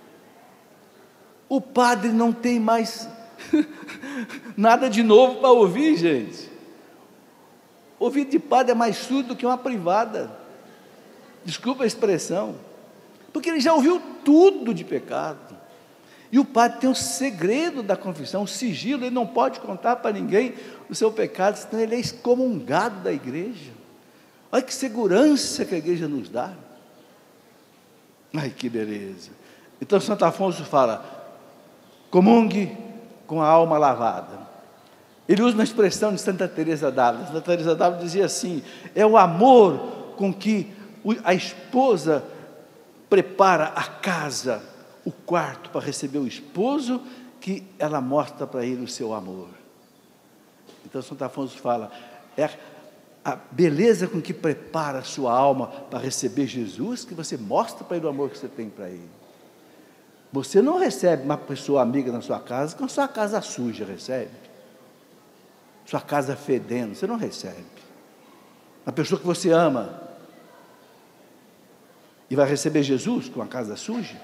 Speaker 2: O padre não tem mais nada de novo para ouvir, gente. Ouvir de padre é mais surdo do que uma privada. Desculpa a expressão, porque ele já ouviu tudo de pecado. E o padre tem o segredo da confissão, o sigilo. Ele não pode contar para ninguém o seu pecado, senão ele é excomungado da igreja. Olha que segurança que a igreja nos dá. Ai, que beleza. Então Santo Afonso fala: comungue com a alma lavada. Ele usa uma expressão de Santa Teresa d'Ávila. Santa Teresa d'Ávila dizia assim: é o amor com que a esposa prepara a casa, o quarto para receber o esposo, que ela mostra para ele o seu amor. Então Santo Afonso fala: é a beleza com que prepara a sua alma para receber Jesus, que você mostra para ele o amor que você tem para ele. Você não recebe uma pessoa amiga na sua casa com a sua casa suja, recebe? Sua casa fedendo, você não recebe. Uma pessoa que você ama e vai receber Jesus com a casa suja?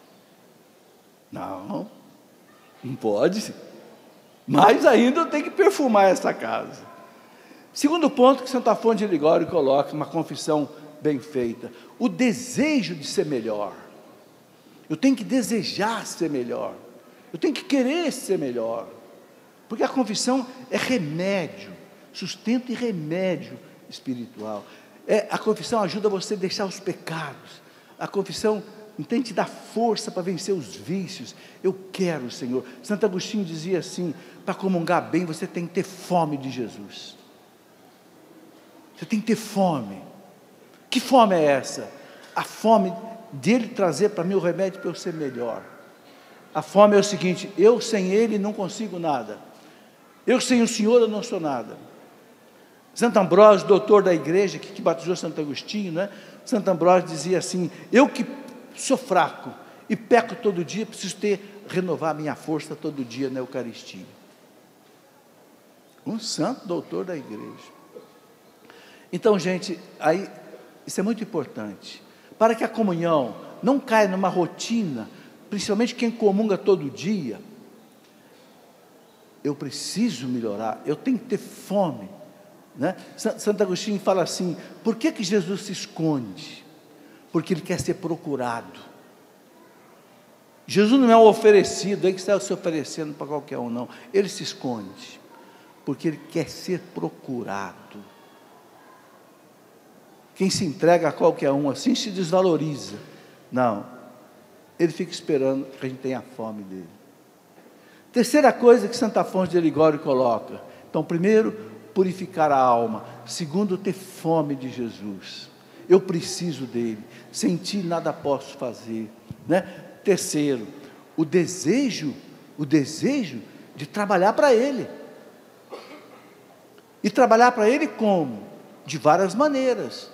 Speaker 2: Não, não pode. Mais ainda tem que perfumar essa casa. Segundo ponto que Santo Afonso de Ligório coloca, uma confissão bem feita: o desejo de ser melhor. Eu tenho que desejar ser melhor, eu tenho que querer ser melhor, porque a confissão é remédio, sustento e remédio espiritual. É, a confissão ajuda você a deixar os pecados, a confissão entende, te dá força para vencer os vícios. Eu quero, Senhor. Santo Agostinho dizia assim: para comungar bem você tem que ter fome de Jesus, você tem que ter fome. Que fome é essa? A fome dele trazer para mim o remédio para eu ser melhor. A fome é o seguinte: eu sem ele não consigo nada, eu sem o Senhor eu não sou nada. Santo Ambrósio, doutor da igreja, que, que batizou Santo Agostinho, né? Santo Ambrósio dizia assim: eu que sou fraco e peco todo dia, preciso ter, renovar minha força todo dia na Eucaristia. Um santo doutor da igreja. Então, gente, aí, isso é muito importante, para que a comunhão não caia numa rotina, principalmente quem comunga todo dia. Eu preciso melhorar, eu tenho que ter fome, né? Santo Agostinho fala assim: por que que Jesus se esconde? Porque ele quer ser procurado. Jesus não é um oferecido, ele que está se oferecendo para qualquer um, não. Ele se esconde porque ele quer ser procurado. Quem se entrega a qualquer um assim se desvaloriza. Não, ele fica esperando que a gente tenha fome dele. Terceira coisa que Santo Afonso de Ligório coloca. Então, primeiro, purificar a alma. Segundo, ter fome de Jesus. Eu preciso dele. Sem ti nada posso fazer, né? Terceiro, o desejo, o desejo de trabalhar para ele. E trabalhar para ele como? De várias maneiras.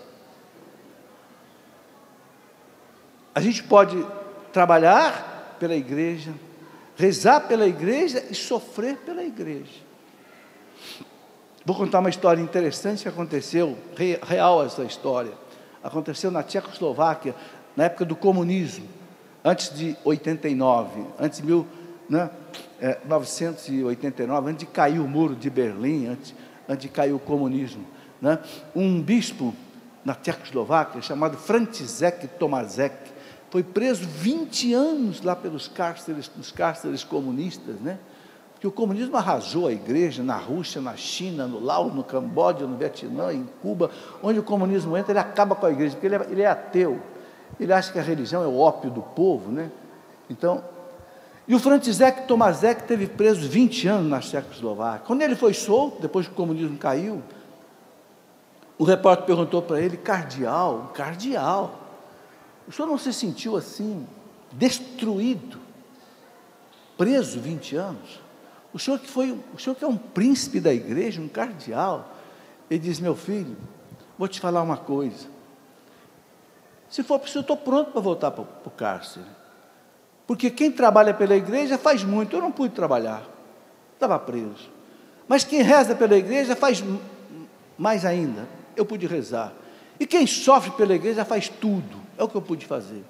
Speaker 2: A gente pode trabalhar pela igreja, rezar pela igreja e sofrer pela igreja. Vou contar uma história interessante que aconteceu, real essa história. Aconteceu na Tchecoslováquia, na época do comunismo, antes de oitenta e nove, antes de mil, né, é, novecentos e oitenta e nove, antes de cair o muro de Berlim, antes, antes de cair o comunismo, né, um bispo na Tchecoslováquia, chamado František Tomášek, foi preso vinte anos lá pelos cárceres, nos cárceres comunistas, né? Porque o comunismo arrasou a igreja na Rússia, na China, no Laos, no Camboja, no Vietnã, em Cuba. Onde o comunismo entra, ele acaba com a igreja, porque ele é, ele é ateu. Ele acha que a religião é o ópio do povo, né? Então, e o František Tomášek teve preso vinte anos na Tchecoslováquia. Quando ele foi solto, depois que o comunismo caiu, o repórter perguntou para ele: cardeal, cardeal, o senhor não se sentiu assim, destruído, preso vinte anos? O senhor que foi, o senhor que é um príncipe da igreja, um cardeal. Ele diz: meu filho, vou te falar uma coisa. Se for preciso, eu estou pronto para voltar para, para o cárcere. Porque quem trabalha pela igreja faz muito. Eu não pude trabalhar, estava preso. Mas quem reza pela igreja faz mais ainda. Eu pude rezar. E quem sofre pela igreja faz tudo. É o que eu pude fazer.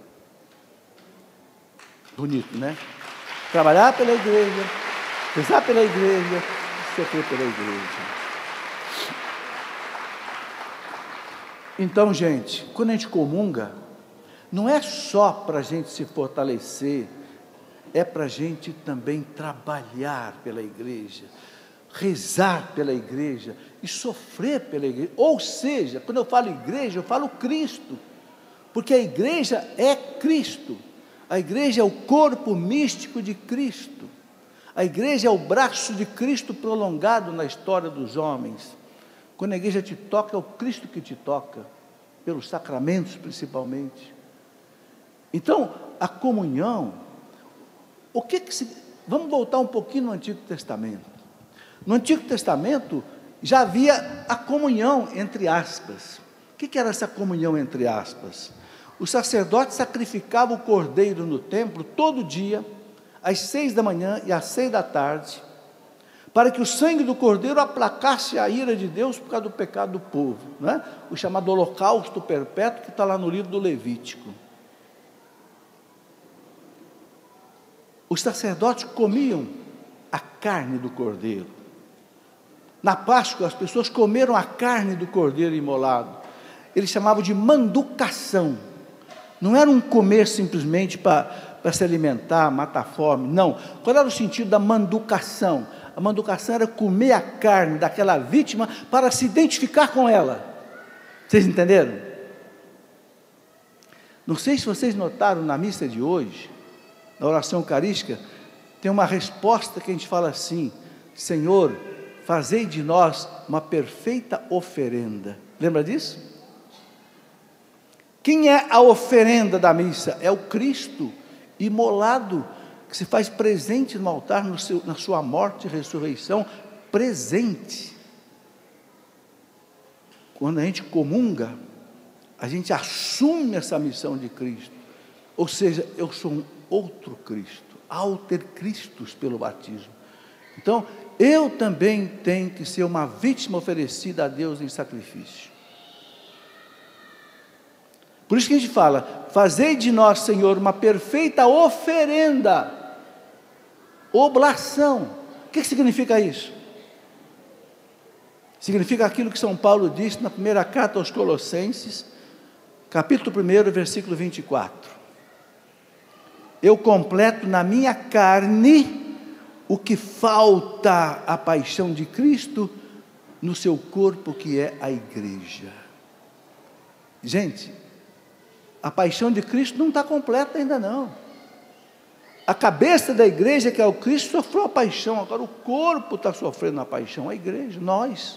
Speaker 2: Bonito, né? Trabalhar pela igreja, rezar pela igreja, sofrer pela igreja. Então, gente, quando a gente comunga, não é só para a gente se fortalecer, é para a gente também trabalhar pela igreja, rezar pela igreja e sofrer pela igreja. Ou seja, quando eu falo igreja, eu falo Cristo, porque a igreja é Cristo. A igreja é o corpo místico de Cristo. A igreja é o braço de Cristo prolongado na história dos homens. Quando a igreja te toca, é o Cristo que te toca, pelos sacramentos principalmente. Então, a comunhão, o que que se... Vamos voltar um pouquinho no Antigo Testamento. No Antigo Testamento, já havia a comunhão, entre aspas. O que que era essa comunhão, entre aspas? O sacerdote sacrificava o cordeiro no templo todo dia, às seis da manhã e às seis da tarde, para que o sangue do cordeiro aplacasse a ira de Deus por causa do pecado do povo, né? O chamado holocausto perpétuo, que está lá no livro do Levítico. Os sacerdotes comiam a carne do cordeiro. Na Páscoa, as pessoas comeram a carne do cordeiro imolado. Eles chamavam de manducação. Não era um comer simplesmente para, para se alimentar, matar a fome, não. Qual era o sentido da manducação? A manducação era comer a carne daquela vítima para se identificar com ela. Vocês entenderam? Não sei se vocês notaram na missa de hoje, na oração eucarística, tem uma resposta que a gente fala assim: Senhor, fazei de nós uma perfeita oferenda. Lembra disso? Quem é a oferenda da missa? É o Cristo imolado, que se faz presente no altar, no seu, na sua morte e ressurreição, presente. Quando a gente comunga, a gente assume essa missão de Cristo, ou seja, eu sou um outro Cristo, alter Christus pelo batismo. Então, eu também tenho que ser uma vítima oferecida a Deus em sacrifício. Por isso que a gente fala: fazei de nós, Senhor, uma perfeita oferenda, oblação. O que significa isso? Significa aquilo que São Paulo disse na primeira carta aos Colossenses, capítulo um, versículo vinte e quatro. Eu completo na minha carne o que falta à paixão de Cristo no seu corpo, que é a igreja. Gente, a paixão de Cristo não está completa ainda não. A cabeça da igreja, que é o Cristo, sofreu a paixão, agora o corpo está sofrendo a paixão, a igreja, nós.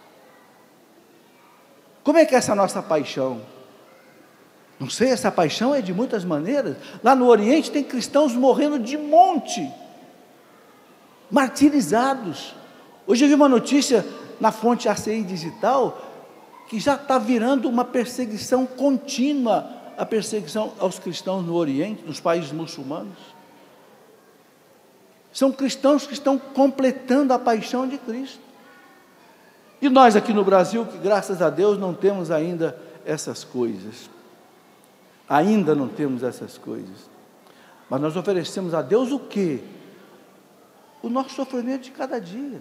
Speaker 2: Como é que é essa nossa paixão? Não sei, essa paixão é de muitas maneiras. Lá no Oriente tem cristãos morrendo de monte, martirizados. Hoje eu vi uma notícia na fonte A C I Digital, que já está virando uma perseguição contínua, a perseguição aos cristãos no Oriente, nos países muçulmanos. São cristãos que estão completando a paixão de Cristo. E nós aqui no Brasil, que graças a Deus não temos ainda essas coisas. Ainda não temos essas coisas. Mas nós oferecemos a Deus o quê? O nosso sofrimento de cada dia.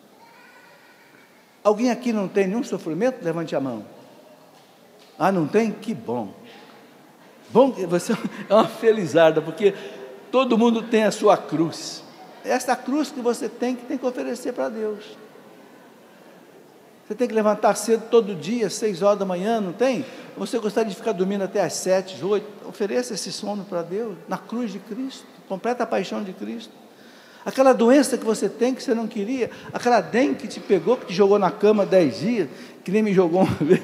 Speaker 2: Alguém aqui não tem nenhum sofrimento? Levante a mão. Ah, não tem? Que bom. Bom que você é uma felizarda, porque todo mundo tem a sua cruz. Essa cruz que você tem, que tem que oferecer para Deus. Você tem que levantar cedo todo dia, seis horas da manhã, não tem? Você gostaria de ficar dormindo até às sete, oito? Ofereça esse sono para Deus, na cruz de Cristo, completa a paixão de Cristo. Aquela doença que você tem, que você não queria, aquela dengue que te pegou, que te jogou na cama dez dias, que nem me jogou uma vez,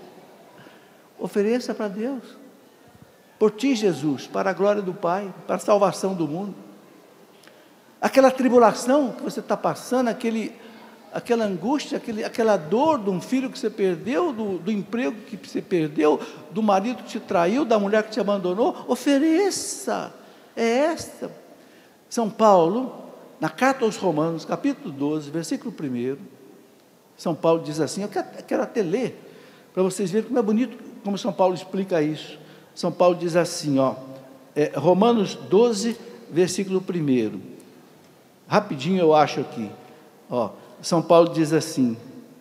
Speaker 2: ofereça para Deus, por ti, Jesus, para a glória do Pai, para a salvação do mundo. Aquela tribulação que você está passando, aquele... aquela angústia, aquele, aquela dor de um filho que você perdeu, do, do emprego que você perdeu, do marido que te traiu, da mulher que te abandonou, ofereça, é esta. São Paulo, na carta aos Romanos, capítulo doze, versículo primeiro, São Paulo diz assim, eu quero, eu quero até ler, para vocês verem como é bonito, como São Paulo explica isso. São Paulo diz assim, ó, é, Romanos doze, versículo primeiro, rapidinho eu acho aqui, ó, São Paulo diz assim,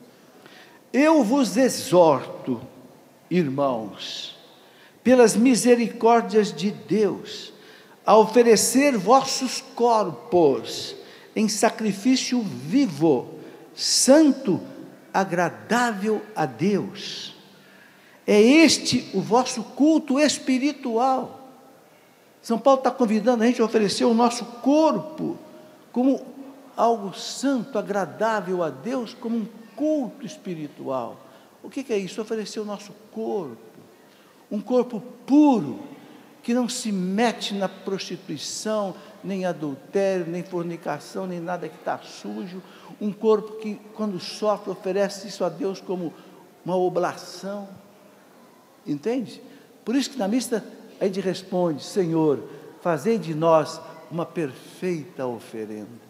Speaker 2: eu vos exorto, irmãos, pelas misericórdias de Deus, a oferecer vossos corpos em sacrifício vivo, santo, agradável a Deus. É este o vosso culto espiritual. São Paulo está convidando a gente a oferecer o nosso corpo como algo santo, agradável a Deus, como um culto espiritual. O que, que é isso? Oferecer o nosso corpo, um corpo puro, que não se mete na prostituição, nem adultério, nem fornicação, nem nada que está sujo, um corpo que, quando sofre, oferece isso a Deus como uma oblação, entende? Por isso que na missa a gente responde, Senhor, fazei de nós uma perfeita oferenda.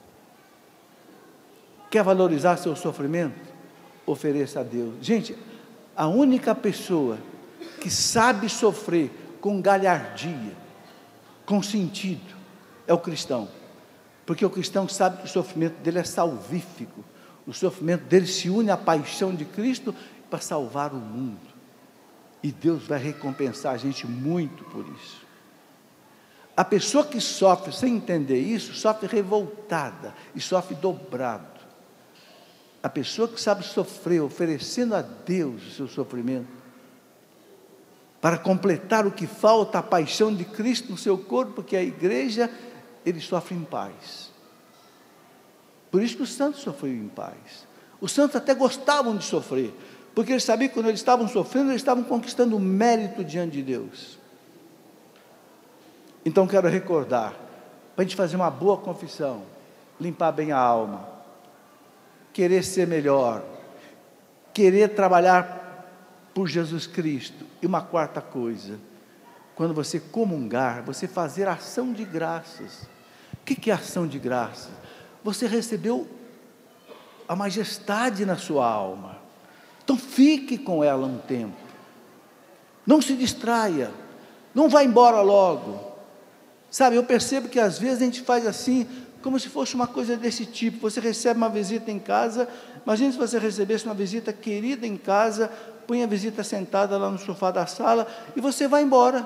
Speaker 2: Quer valorizar seu sofrimento? Ofereça a Deus. Gente, a única pessoa que sabe sofrer com galhardia, com sentido, é o cristão. Porque o cristão sabe que o sofrimento dele é salvífico. O sofrimento dele se une à paixão de Cristo para salvar o mundo. E Deus vai recompensar a gente muito por isso. A pessoa que sofre sem entender isso, sofre revoltada e sofre dobrado. A pessoa que sabe sofrer, oferecendo a Deus o seu sofrimento, para completar o que falta, a paixão de Cristo no seu corpo, que é a igreja, ele sofre em paz. Por isso que os santos sofriam em paz. Os santos até gostavam de sofrer, porque eles sabiam que quando eles estavam sofrendo, eles estavam conquistando mérito diante de Deus. Então quero recordar, para a gente fazer uma boa confissão, limpar bem a alma, querer ser melhor, querer trabalhar por Jesus Cristo. E uma quarta coisa, quando você comungar, você fazer ação de graças. O que é ação de graças? Você recebeu a majestade na sua alma, então fique com ela um tempo, não se distraia, não vá embora logo, sabe, eu percebo que às vezes a gente faz assim, como se fosse uma coisa desse tipo. Você recebe uma visita em casa, imagine se você recebesse uma visita querida em casa, põe a visita sentada lá no sofá da sala, e você vai embora.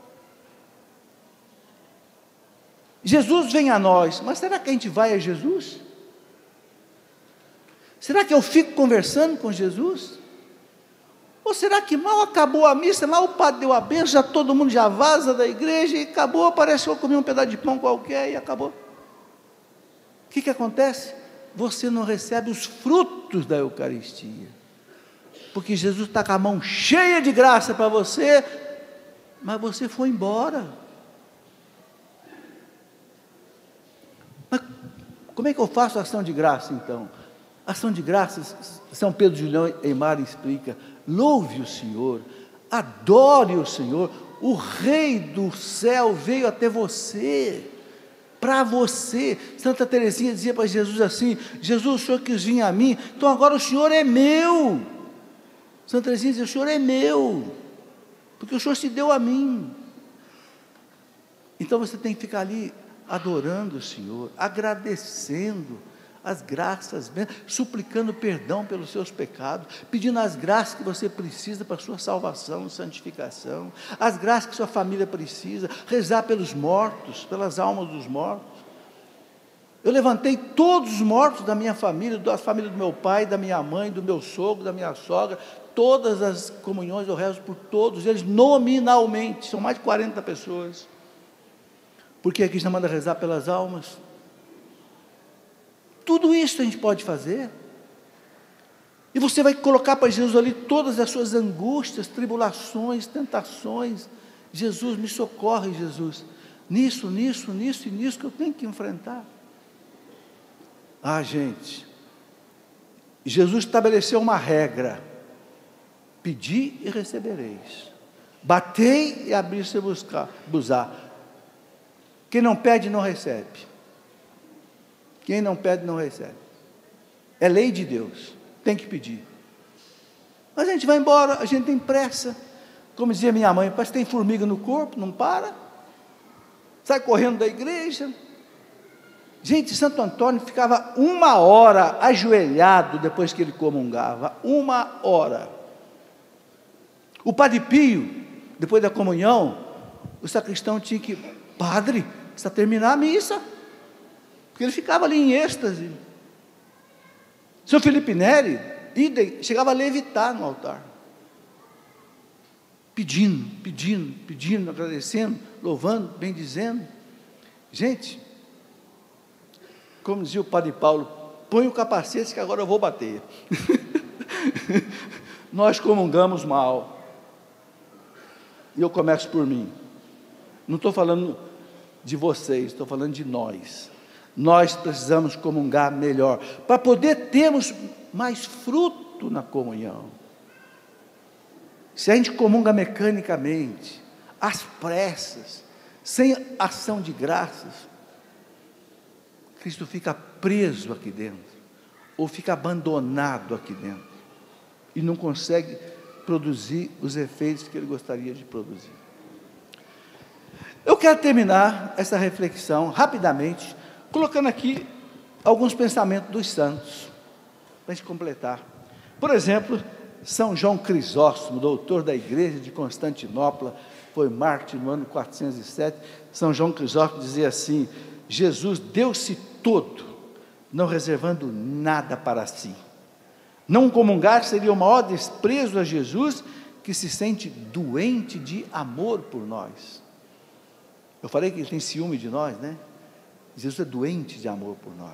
Speaker 2: Jesus vem a nós, mas será que a gente vai a Jesus? Será que eu fico conversando com Jesus? Ou será que mal acabou a missa, mal o padre deu a bênção, já todo mundo já vaza da igreja e acabou, parece que eu comi um pedaço de pão qualquer e acabou. O que, que acontece? Você não recebe os frutos da Eucaristia, porque Jesus está com a mão cheia de graça para você, mas você foi embora. Mas como é que eu faço a ação de graça então? A ação de graças, São Pedro Julião Eymar explica: louve o Senhor, adore o Senhor, o Rei do céu veio até você, para você. Santa Teresinha dizia para Jesus assim: Jesus, o Senhor quis vir a mim, então agora o Senhor é meu. Santa Teresinha dizia: o Senhor é meu, porque o Senhor se deu a mim. Então você tem que ficar ali adorando o Senhor, agradecendo as graças, suplicando perdão pelos seus pecados, pedindo as graças que você precisa para a sua salvação, santificação, as graças que sua família precisa, rezar pelos mortos, pelas almas dos mortos. Eu levantei todos os mortos da minha família, da família do meu pai, da minha mãe, do meu sogro, da minha sogra, todas as comunhões eu rezo por todos eles nominalmente, são mais de quarenta pessoas, porque aqui já manda rezar pelas almas. Tudo isso a gente pode fazer, e você vai colocar para Jesus ali todas as suas angústias, tribulações, tentações. Jesus, me socorre, Jesus, nisso, nisso, nisso e nisso que eu tenho que enfrentar. Ah, gente, Jesus estabeleceu uma regra: pedi e recebereis, batei e abri-se buscar. Quem não pede não recebe. Quem não pede não recebe. É lei de Deus, tem que pedir. Mas a gente vai embora, a gente tem pressa. Como dizia minha mãe, parece que tem formiga no corpo, não para, sai correndo da igreja. Gente, Santo Antônio ficava uma hora ajoelhado depois que ele comungava, uma hora. O Padre Pio, depois da comunhão, o sacristão tinha que: padre, precisa terminar a missa, porque ele ficava ali em êxtase. Seu Felipe Neri idem, chegava a levitar no altar, pedindo, pedindo, pedindo, agradecendo, louvando, bendizendo. Gente, como dizia o Padre Paulo, põe o capacete que agora eu vou bater. Nós comungamos mal, e eu começo por mim. Não estou falando de vocês, estou falando de nós. Nós precisamos comungar melhor, para poder termos mais fruto na comunhão. Se a gente comunga mecanicamente, às pressas, sem ação de graças, Cristo fica preso aqui dentro, ou fica abandonado aqui dentro, e não consegue produzir os efeitos que Ele gostaria de produzir. Eu quero terminar essa reflexão rapidamente, colocando aqui alguns pensamentos dos santos, para a gente completar. Por exemplo, São João Crisóstomo, doutor da igreja de Constantinopla, foi mártir no ano quatrocentos e sete. São João Crisóstomo dizia assim: Jesus deu-se todo, não reservando nada para si. Não comungar seria o maior desprezo a Jesus, que se sente doente de amor por nós. Eu falei que Ele tem ciúme de nós, né? Jesus é doente de amor por nós.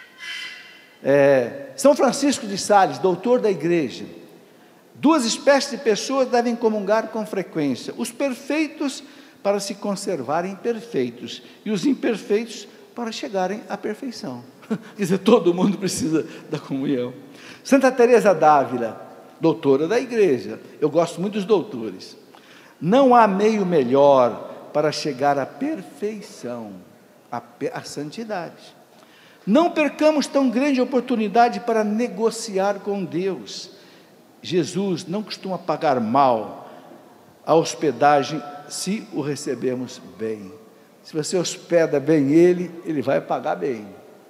Speaker 2: É, São Francisco de Sales, doutor da igreja: duas espécies de pessoas devem comungar com frequência: os perfeitos para se conservarem perfeitos, e os imperfeitos para chegarem à perfeição. Quer dizer, todo mundo precisa da comunhão. Santa Teresa d'Ávila, doutora da igreja, eu gosto muito dos doutores: não há meio melhor para chegar à perfeição, à, à santidade. Não percamos tão grande oportunidade para negociar com Deus. Jesus não costuma pagar mal a hospedagem, se o recebemos bem. Se você hospeda bem Ele, Ele vai pagar bem.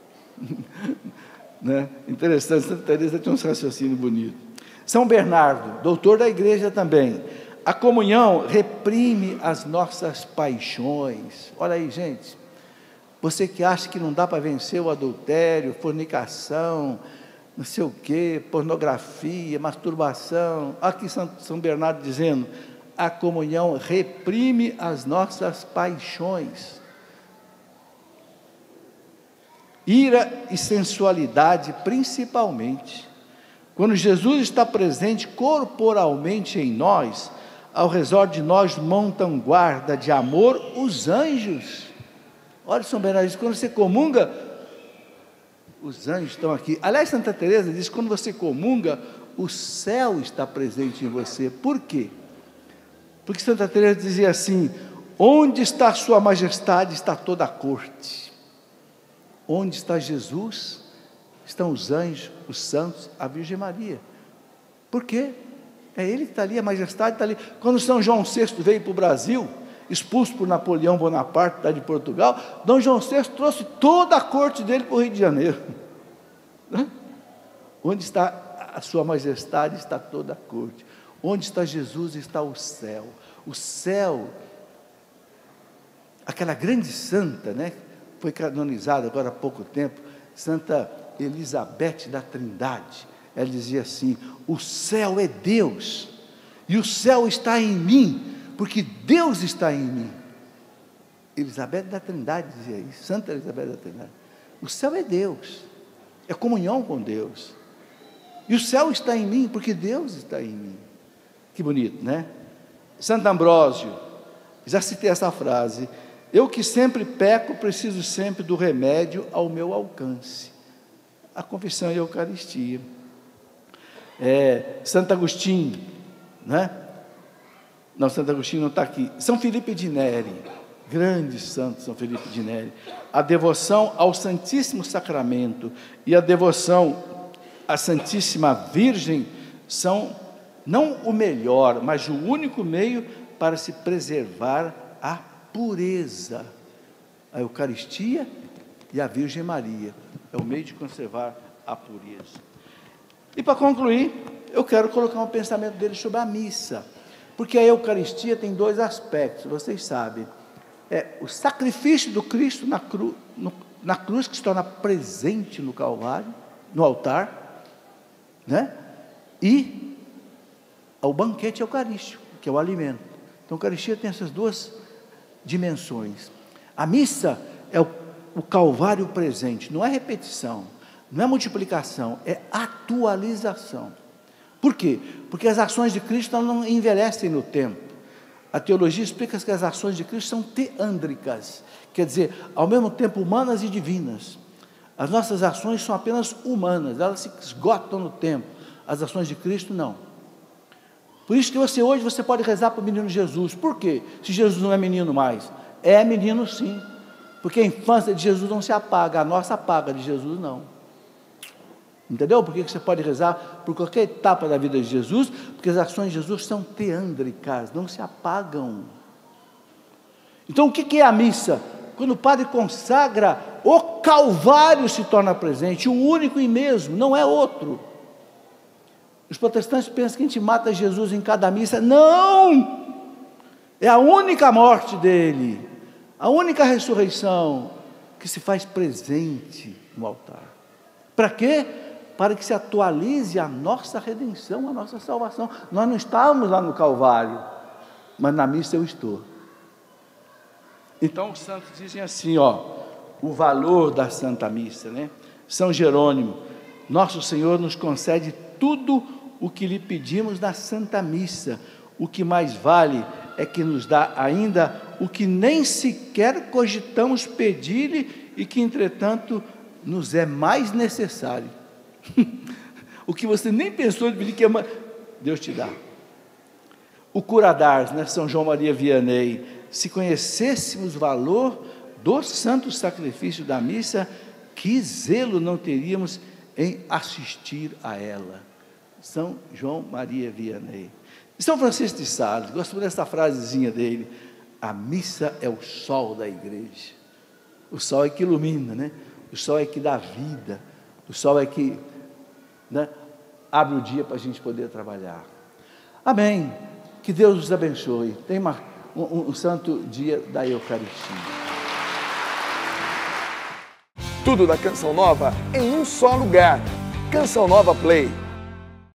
Speaker 2: Né? Interessante, Santa Teresa tem um raciocínio bonito. São Bernardo, doutor da igreja também: a comunhão reprime as nossas paixões. Olha aí, gente, você que acha que não dá para vencer o adultério, fornicação, não sei o quê, pornografia, masturbação. Aqui São, São Bernardo dizendo, a comunhão reprime as nossas paixões. Ira e sensualidade, principalmente. Quando Jesus está presente corporalmente em nós, ao redor de nós montam guarda de amor os anjos. Olha, São Bernardo diz, quando você comunga, os anjos estão aqui. Aliás, Santa Teresa diz, quando você comunga, o céu está presente em você. Por quê? Porque Santa Teresa dizia assim, onde está sua majestade, está toda a corte. Onde está Jesus, estão os anjos, os santos, a Virgem Maria. Por quê? É Ele que está ali, a majestade está ali. Quando São João sexto veio para o Brasil, expulso por Napoleão Bonaparte, da de Portugal, Dom João sexto trouxe toda a corte dele para o Rio de Janeiro. Onde está a sua majestade, está toda a corte. Onde está Jesus, está o céu. O céu, aquela grande santa, né? Foi canonizada agora há pouco tempo, Santa Elizabeth da Trindade. Ela dizia assim, o céu é Deus, e o céu está em mim, porque Deus está em mim. Elizabeth da Trindade dizia isso, Santa Elizabeth da Trindade. O céu é Deus, é comunhão com Deus, e o céu está em mim, porque Deus está em mim. Que bonito, né? Santo Ambrósio, já citei essa frase, eu que sempre peco, preciso sempre do remédio ao meu alcance. A confissão e a Eucaristia. É, Santo Agostinho, né? Não, Santo Agostinho não está aqui. São Felipe de Neri, grande santo São Felipe de Neri. A devoção ao Santíssimo Sacramento e a devoção à Santíssima Virgem são não o melhor, mas o único meio para se preservar a pureza. A Eucaristia e a Virgem Maria é o meio de conservar a pureza. E para concluir, eu quero colocar um pensamento dele sobre a missa, porque a Eucaristia tem dois aspectos, vocês sabem, é o sacrifício do Cristo na, cru, no, na cruz, que se torna presente no Calvário, no altar, né? E o banquete eucarístico, que é o alimento. Então a Eucaristia tem essas duas dimensões. A missa é o, o Calvário presente, não é repetição, não é multiplicação, é atualização. Por quê? Porque as ações de Cristo não envelhecem no tempo. A teologia explica que as ações de Cristo são teândricas, quer dizer, ao mesmo tempo humanas e divinas. As nossas ações são apenas humanas, elas se esgotam no tempo. As ações de Cristo não. Por isso que você hoje você pode rezar para o menino Jesus. Por quê? Se Jesus não é menino mais. É menino sim. Porque a infância de Jesus não se apaga, a nossa apaga, de Jesus não. Entendeu? Por que você pode rezar por qualquer etapa da vida de Jesus? Porque as ações de Jesus são teândricas, não se apagam. Então o que é a missa? Quando o padre consagra, o Calvário se torna presente, o único e mesmo, não é outro. Os protestantes pensam que a gente mata Jesus em cada missa. Não! É a única morte dele, a única ressurreição que se faz presente no altar. Para quê? Para que se atualize a nossa redenção, a nossa salvação. Nós não estávamos lá no Calvário, mas na missa eu estou. Então os santos dizem assim, ó, o valor da Santa Missa, né? São Jerônimo, nosso Senhor nos concede tudo o que lhe pedimos na Santa Missa. O que mais vale é que nos dá ainda o que nem sequer cogitamos pedir-lhe e que, entretanto, nos é mais necessário. O que você nem pensou de pedir, que é uma... Deus te dá. O Curadars, né, São João Maria Vianney, se conhecêssemos o valor do santo sacrifício da missa, que zelo não teríamos em assistir a ela. São João Maria Vianney. São Francisco de Sales, gosto dessa frasezinha dele, a missa é o sol da igreja. O sol é que ilumina, né? O sol é que dá vida, o sol é que, né, abre o dia para a gente poder trabalhar. Amém. Que Deus os abençoe. Tenha uma, um, um santo dia da Eucaristia.
Speaker 1: Tudo da Canção Nova em um só lugar. Canção Nova Play.